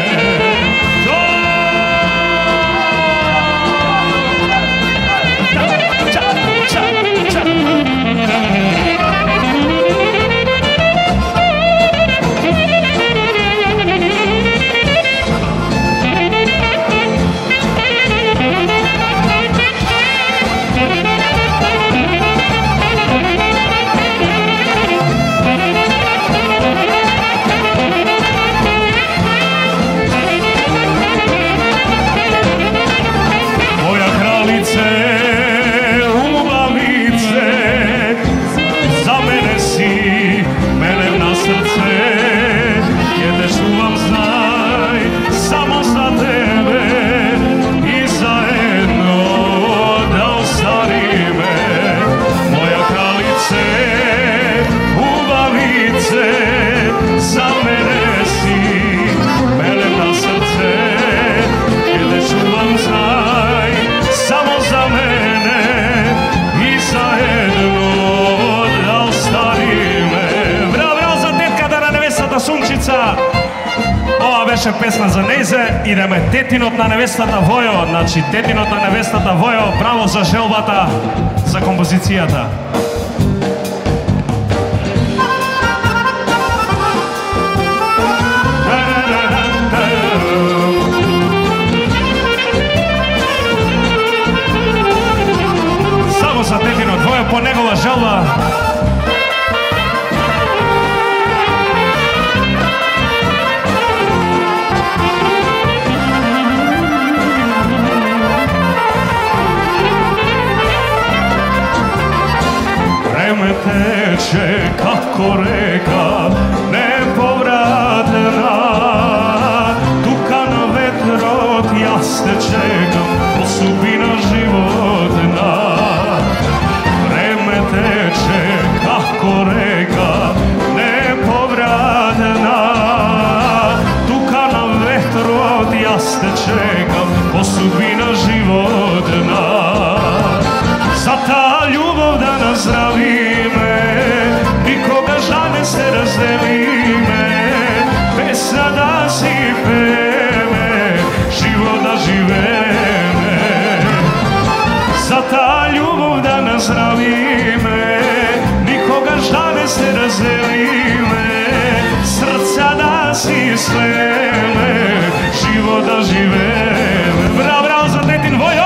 ова беше песна за нејзе. Идеме тетинот на невестата Војо. Значи, тетинот на невестата Војо, браво за желбата, за композицијата. Само за тетинот Војо, по негова желба. Време тече како река неповратна, тука на ветрот јас те чекам по субина животна. Време тече како река неповратна, тука на ветрот јас те чекам по субина животна. За таа љубов да наздравиме, никогаш да не се разделиме, песна да си пееме, живот да живееме. За таа љубов да наздравиме, никогаш да не се разделиме, срца да си слееме, живот да живееме. Браво, браво за тетин Војо!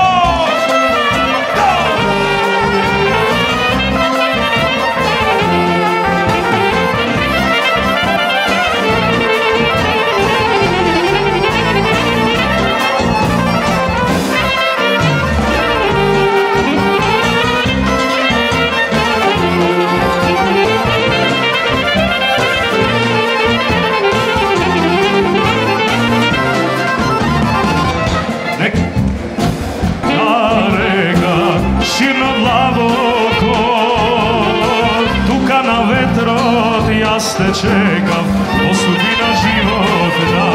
Јас те чекам по судбина животна.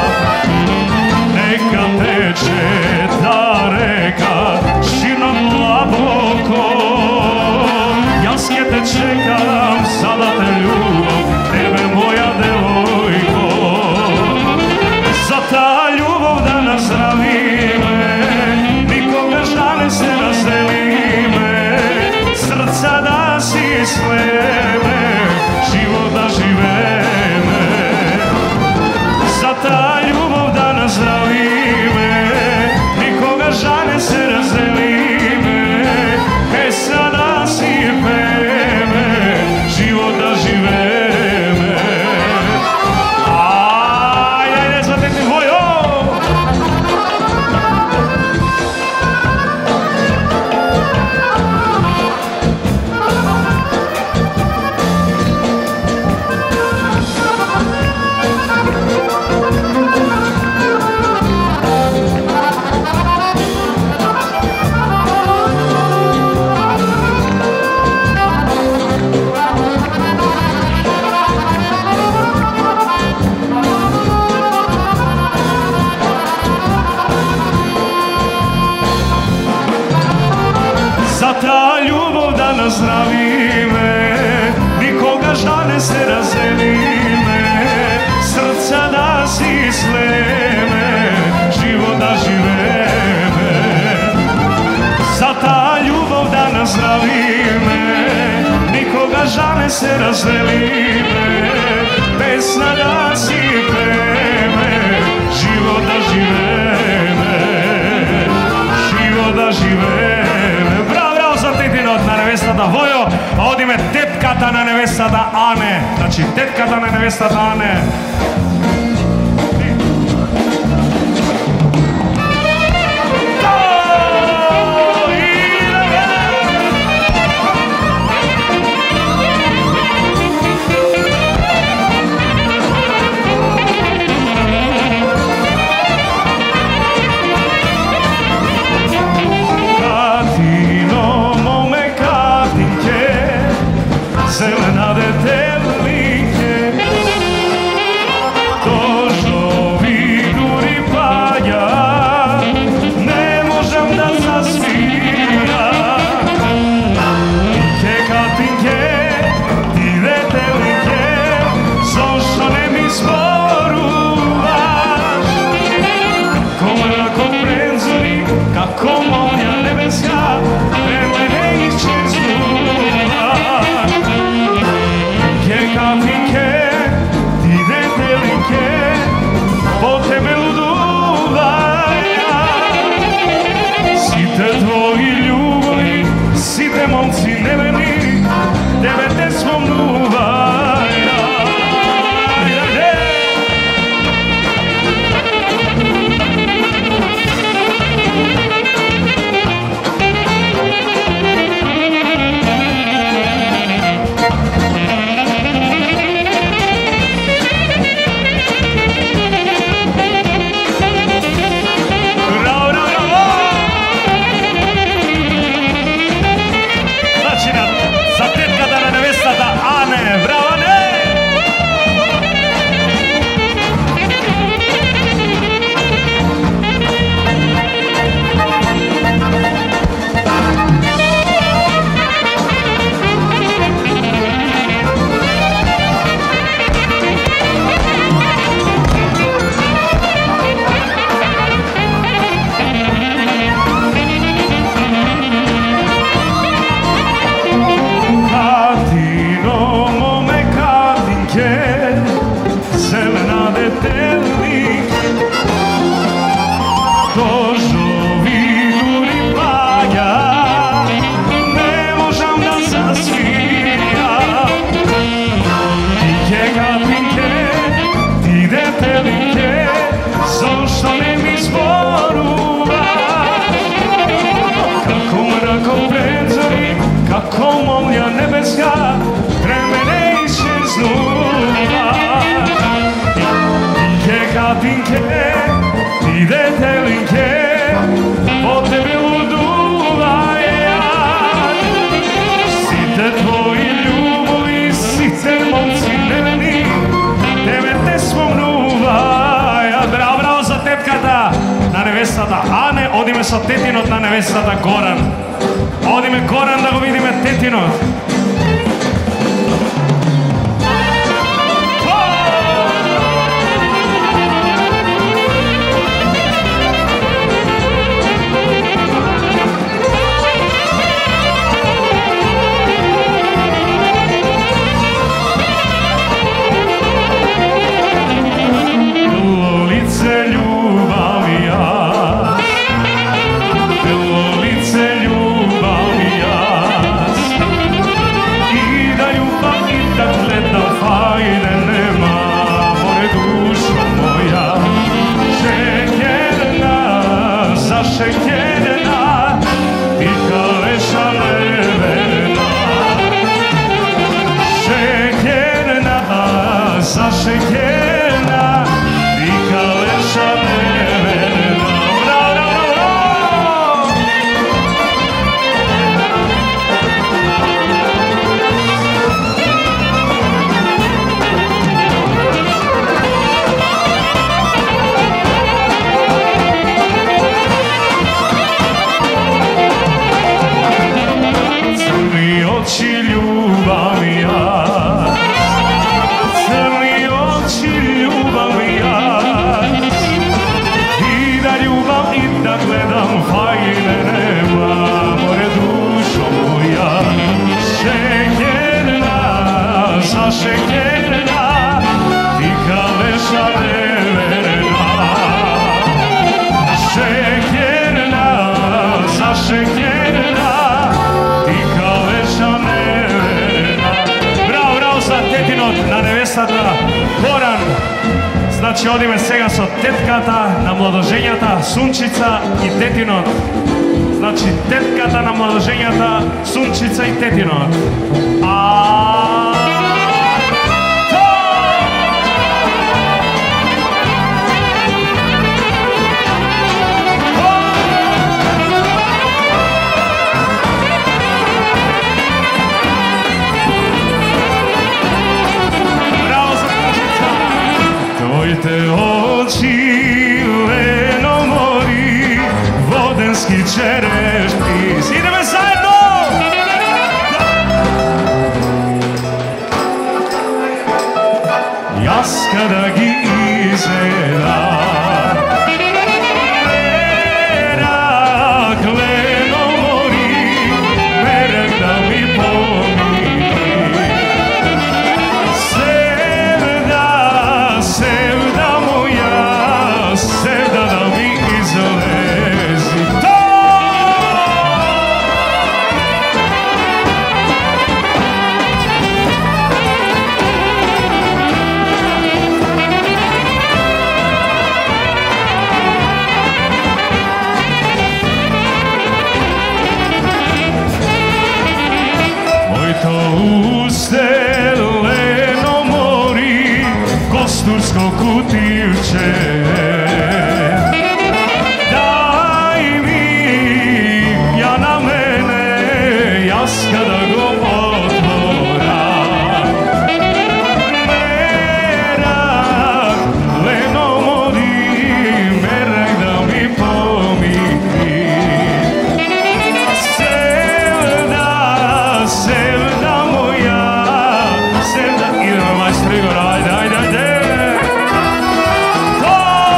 Нека тече та река широко длабоко, јас ќе те чекам за да те љубам, тебе моја девојко. За таа љубов да наздравиме, никогаш да не се разделиме, срца да си слееме, живот да живееме. За таа љубов да наздравиме, никогаш да не се разделиме, песна да си пееме, живот да живееме. Ајде, ајде за тетин Војо! За таа љубов да наздравиме, никогаш да не се разделиме, срца да си слееме, живот да живееме. За таа љубов да наздравиме, никогаш да не се разделиме, песна да си пееме, живот да живееме, живот да живееме. Тетинот на невестата Војо, а одиме тетката на невестата Ане. Значи, тетката на невестата Ане. Зелена детелике, Martinke, ti detelinke, po tebi luduva ja. Site tvoji ljubovi, site momci neveni, tebe te spomnuva ja. Bravo, bravo za tetkata na nevestata Ане, одиме со тетинот на невестата Горан. Одиме Горан да го видиме тетинот. Šekerna, ti kaleša neverna. Šekerna, zašekerna, ti kaleša neverna. Bravo, bravo, bravo! Oči ljubav ja, crni oči ljubav ja, i da ljubav i da gledam fajne nema, more dušo moja, šekerna, zašekerna, ti kaleša neverna. Šekerna, zašekerna, на невестата Горан. Значи одиме сега со тетката на младожењата Сунчица и тетинот. Значи тетката на младожењата Сунчица и тетинот. А Твоите очи, лено мори, воденски черешки. Идеме заедно! Јас када ги изгледам, мерак лено мори, мерак да ми помини. Sevda moja, sevda da mi izlezi to. Moito usteleno mori, kostursko kutivče. Daj mi ja na mene, jas kada go otvoram. Merak leno mori, merak da mi pomini. Sevda, sevda moja, sevda, idemo majstri gore, ajde, ajde, ajde. Oh!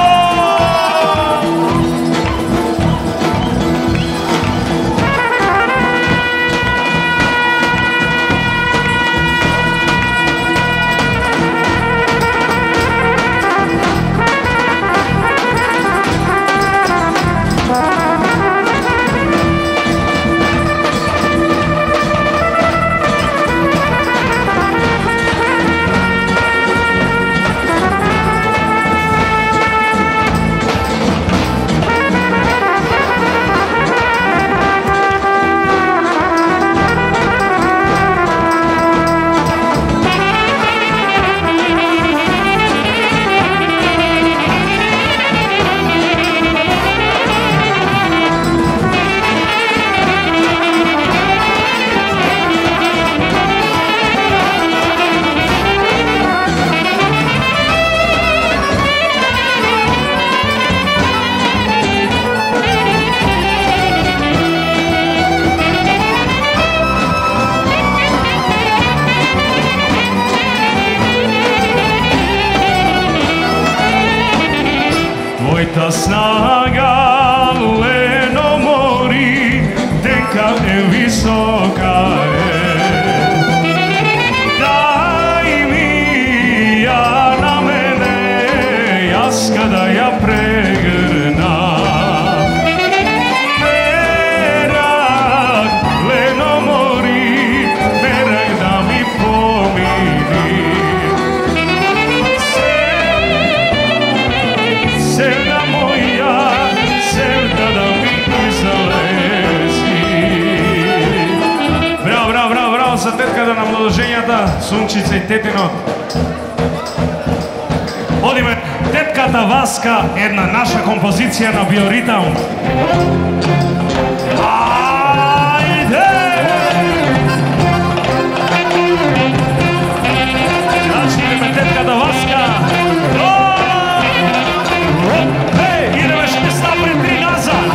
Твојта снага лено мори, дека е висока е. Дај ми ја на мене, јас када ја прегрнам. Мерак лено мори, мерак да ми помини. Sevda moja, sevda da mi izalezi. Браво, браво, браво, браво за тетката на младожењата, Сунчица и тетинот. Одиме, тетката Васка, една наша композиција на биоритам. Ајде! Значи идеме тетката Васка. Ей, идеме ще стапри три назад.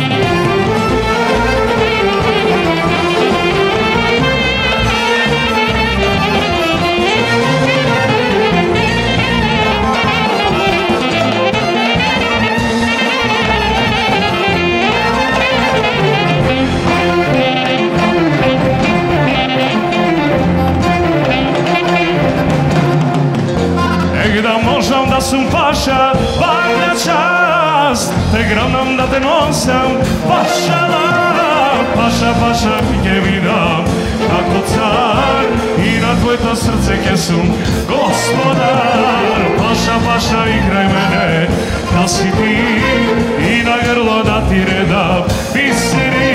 Да можам да сум паша, бајна част, те грамнам да те носам, пашала, паша, паша, ќе видам, како цар, и на твоето срце ќе сум господар, паша, паша, играј мене, да си ти, и на грло да ти редам, бисери.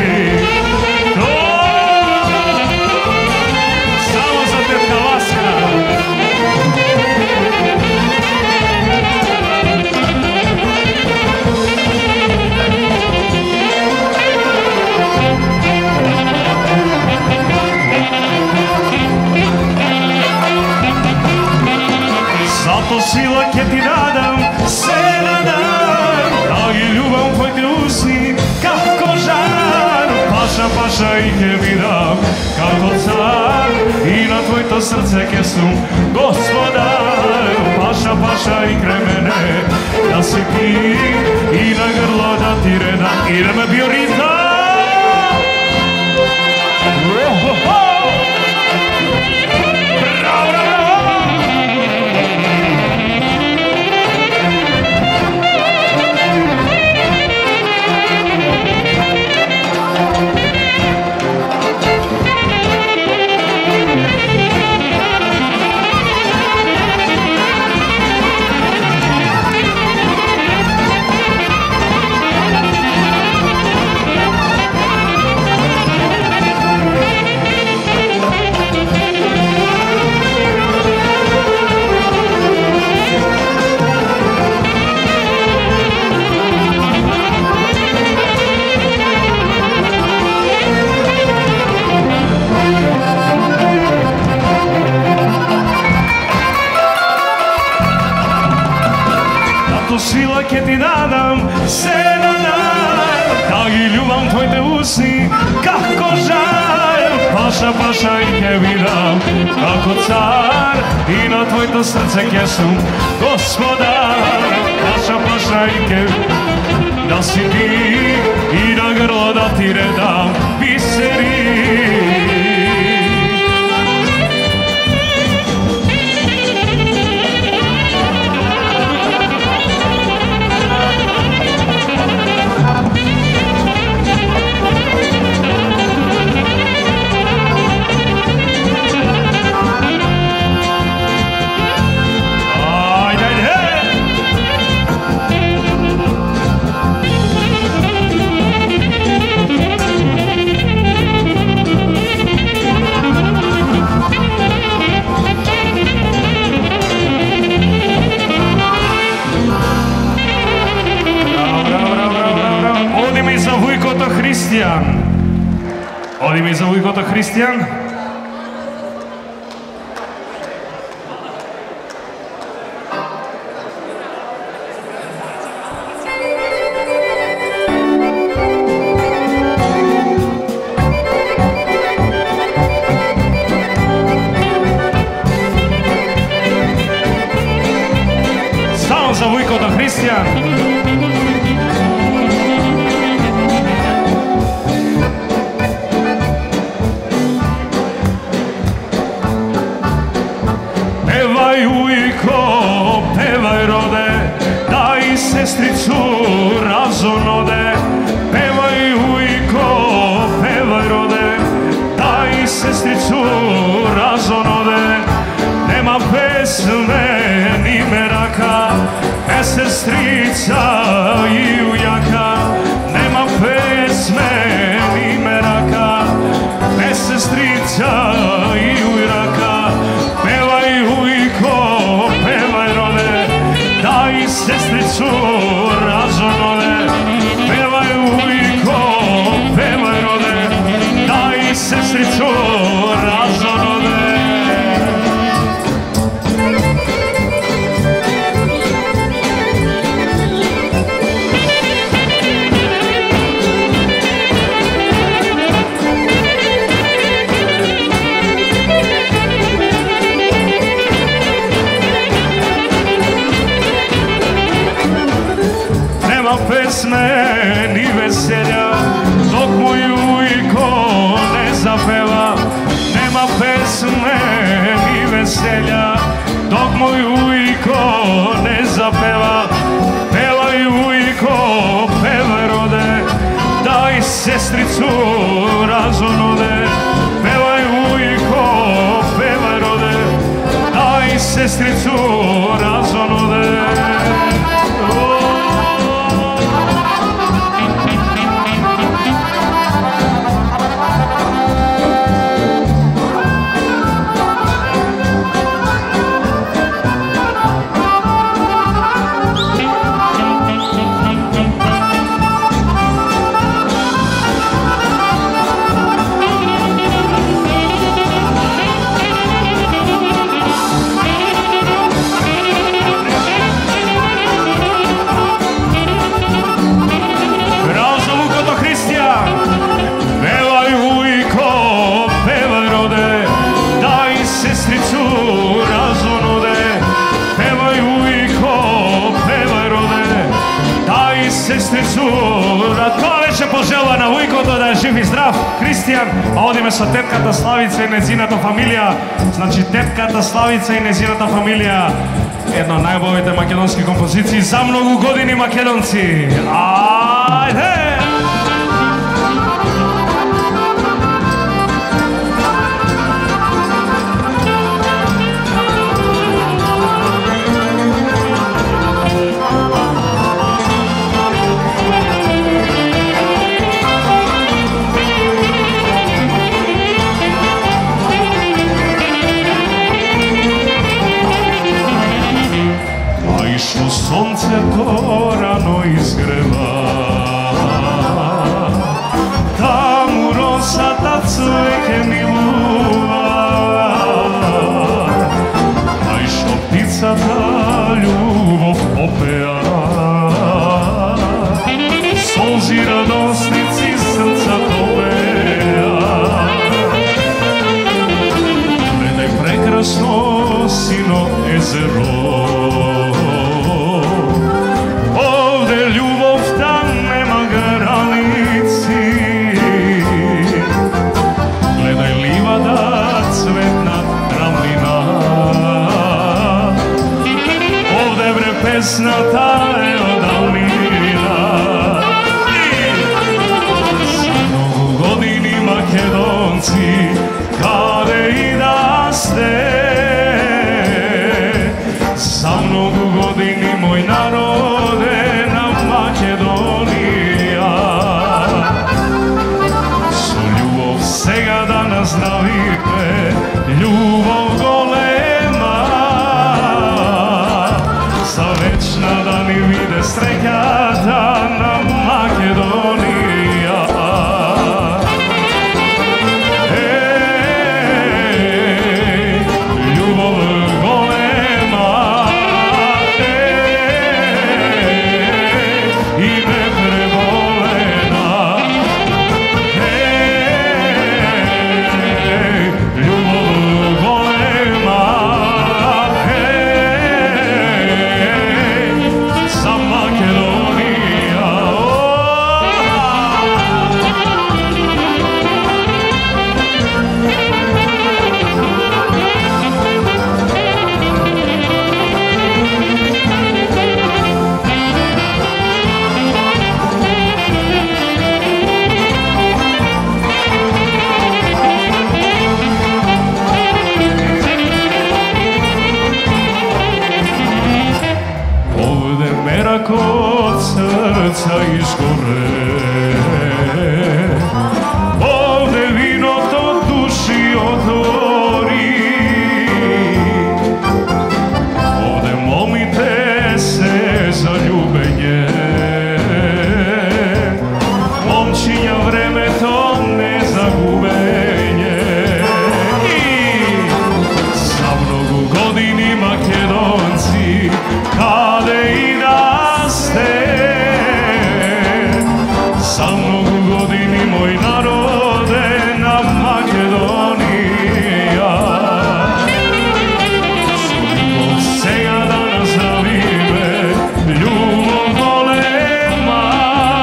Само за тетка Васка. Зато сила ќе ти дадам, се надам, да ги љубам твоите усни, како жар. Паша, паша и ќе видам, како цар, и на твоето срце ќе сум господар. Паша, паша и крај мене, да си ти, и на грло да ти редам. Идеме биорита! Сила ќе ти дадам, се надам, да ги љубам твоите усни, како жар. Паша, паша и ќе видам, како цар, и на твоето срце ќе сум господар. Паша, паша и ќе да си ти, и на грло да ти редам бисери. Христијан. Одиме за вујкото Христијан. Само за Vujko do Hristijan. Pevaj Vujko, pevaj rode, daj sestricu razonode. Pevaj Vujko, pevaj rode, daj sestricu razonode. Nema pesme ni meraka, bez sestrica i ujaka. Nema pesme ni meraka, bez sestrica i ujaka. Pevaj Vujko, pevaj rode, daj sestricu razonode. Pevaj Vujko, pevaj rode, daj sestricu razonode. Pesme ni veselja, dok moj Vujko ne zapeva. Nema pesme ni veselja, dok moj Vujko ne zapeva. Pevaj Vujko, pevaj rode, daj sestricu razonode. Pevaj Vujko, pevaj rode, daj sestricu razonode. Това беше пожелба на Вујкото да е жив и здрав, Христијан, а одиме со тетката Славица и незината фамилија. Значи тетката Славица и незината фамилија, една од најубавите македонски композиции за многу години македонци. Ајде! Сонцето рано изгрева, таму росата цвеќе милува, ај што птицата љубов попеа, солзи радосници срцата пеа. Гледај прекрасно сино езеро, песната е од давнина. За многу години македонци, каде и да сте, за многу години мој народе на Македонија. Со љубов сега да наздравиме, љубов голема, за вечна да ни виде среќата на Македонија. Еј, љубов голема, еј, и непреболена. Еј, љубов голема, еј, srca izgore. Ovde vino to duši otvori, ovde molite se za ljubenje. Momčinja vreme to ne za gubenje. I za mnogo godini Makedonci, kade i da ste, za mnogo godini moj narode na Makedonija. Ljubov sega da nazdravi me, ljubov golema,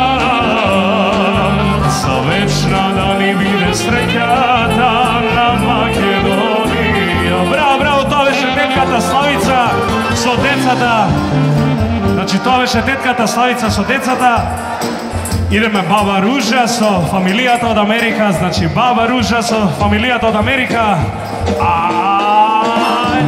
za večna da ni bide srećata na Makedonija. Bravo, bravo, to беше тетката Славица со децата. Значи тоа беше тетката Славица со децата. Идеме баба Ружа со фамилијата од Америка, значи баба Ружа со фамилијата од Америка. Ај!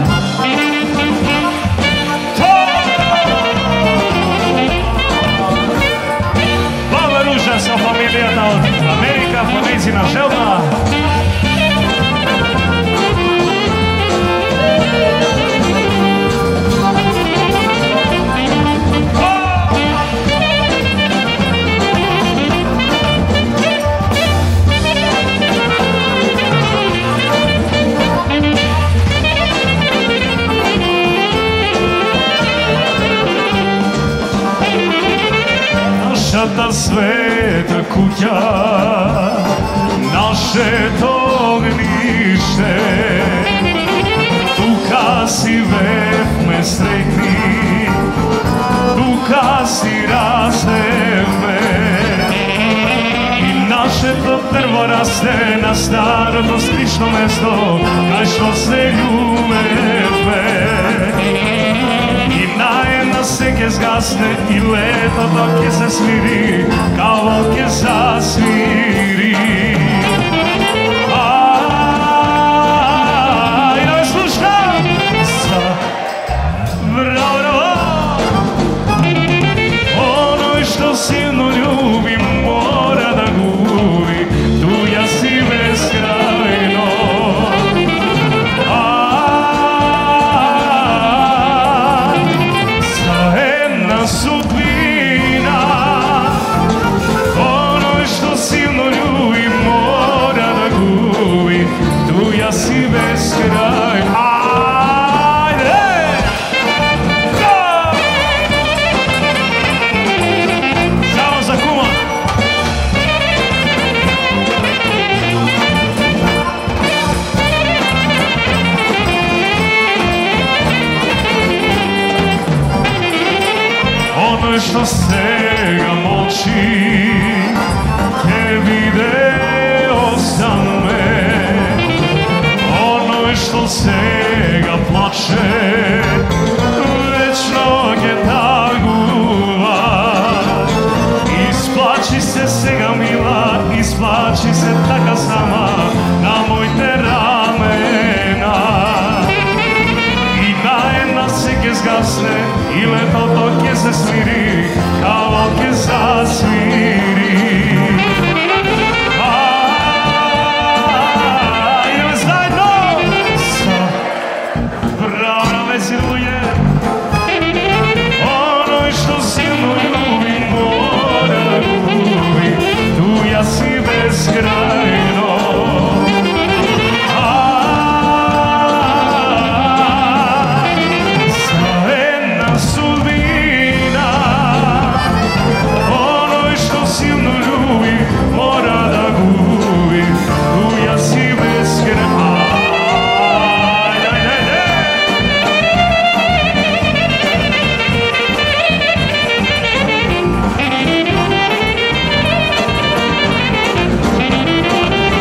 Баба Ружа со фамилијата од Америка, по нејзина желба. Нашата света куќа, нашето огниште, тука си бевме среќни, тука си растевме. И нашето дрво расте на старото скришно место, кај што се љубевме. И најна се ке згасне и летото ке се смири, као ке засвири. Ај, да ме слушам! Браво, браво! Оној што силно љуби мора да губи, туја си безкрајно. Судбина, оној што силно љуби мора да губи, туја си без крај. Ајде! Само за кума. Оној што сега молчи, ке биде остане. Оној што сега плаче, вечно ке тагува. Исплачи се сега мила, исплачи се така сама на моите рамена. И наедна се ке згасне и летото ке се смири, као ке засвири. Ај, идеме заедно! Браво на веси луѓе! Оној што силно љуби мора да губи, туја си безкрајно. Силно љуби, мора да губи, туја си безкрај. Ајде, ајде, ајде!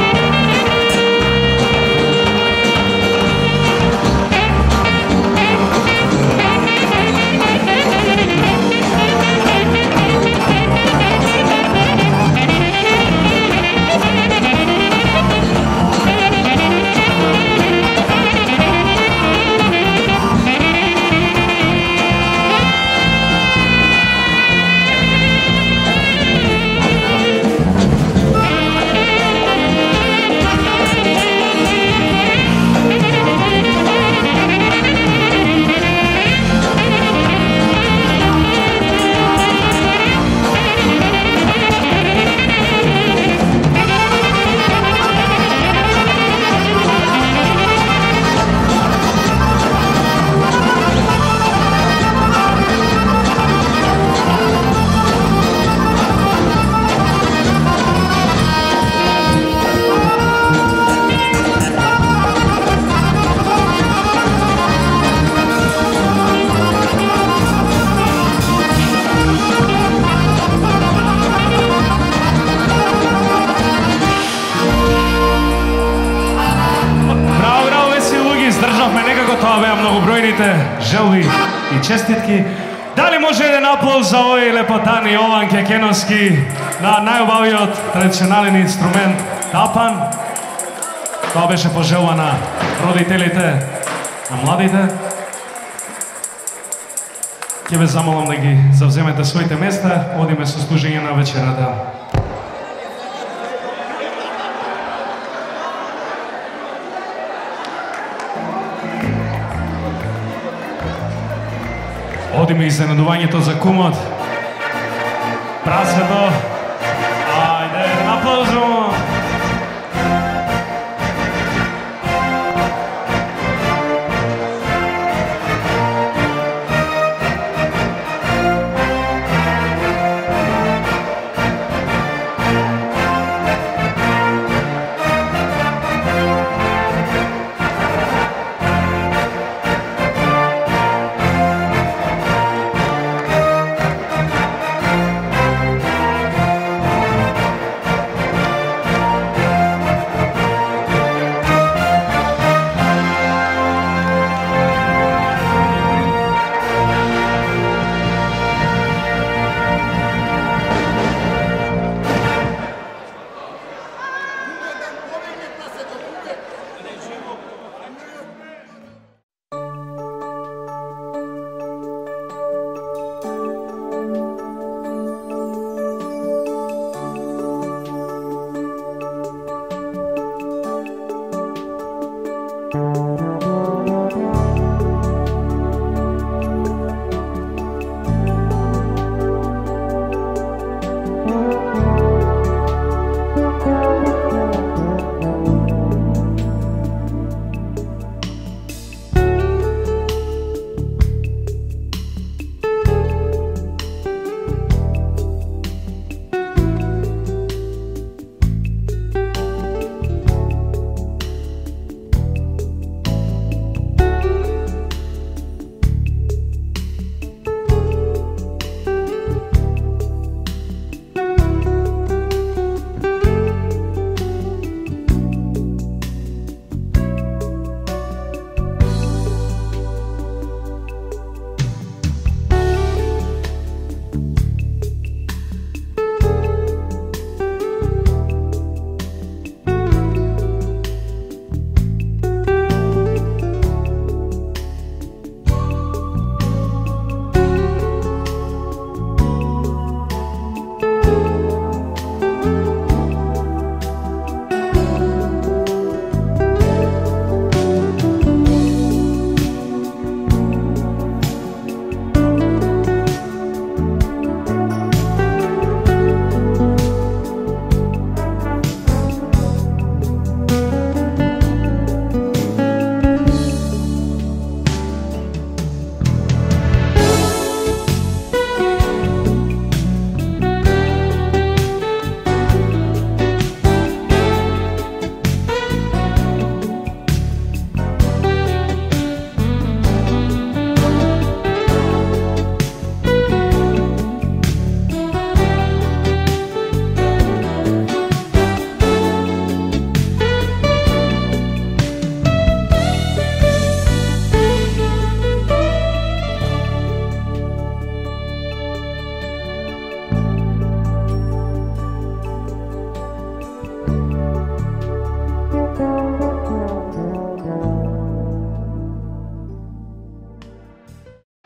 овие многобројните желби и честитки. Дали може еден аплауз за овој лепотан Јован Кекеновски на најубавиот традиционален инструмент тапан. Тоа беше пожелба на родителите, на младите. Ќе ве замолам да ги завземете своите места, одиме со служење на вечерата. Одиме изненадувањето за кумот. Прасето. Ајде, аплаузу!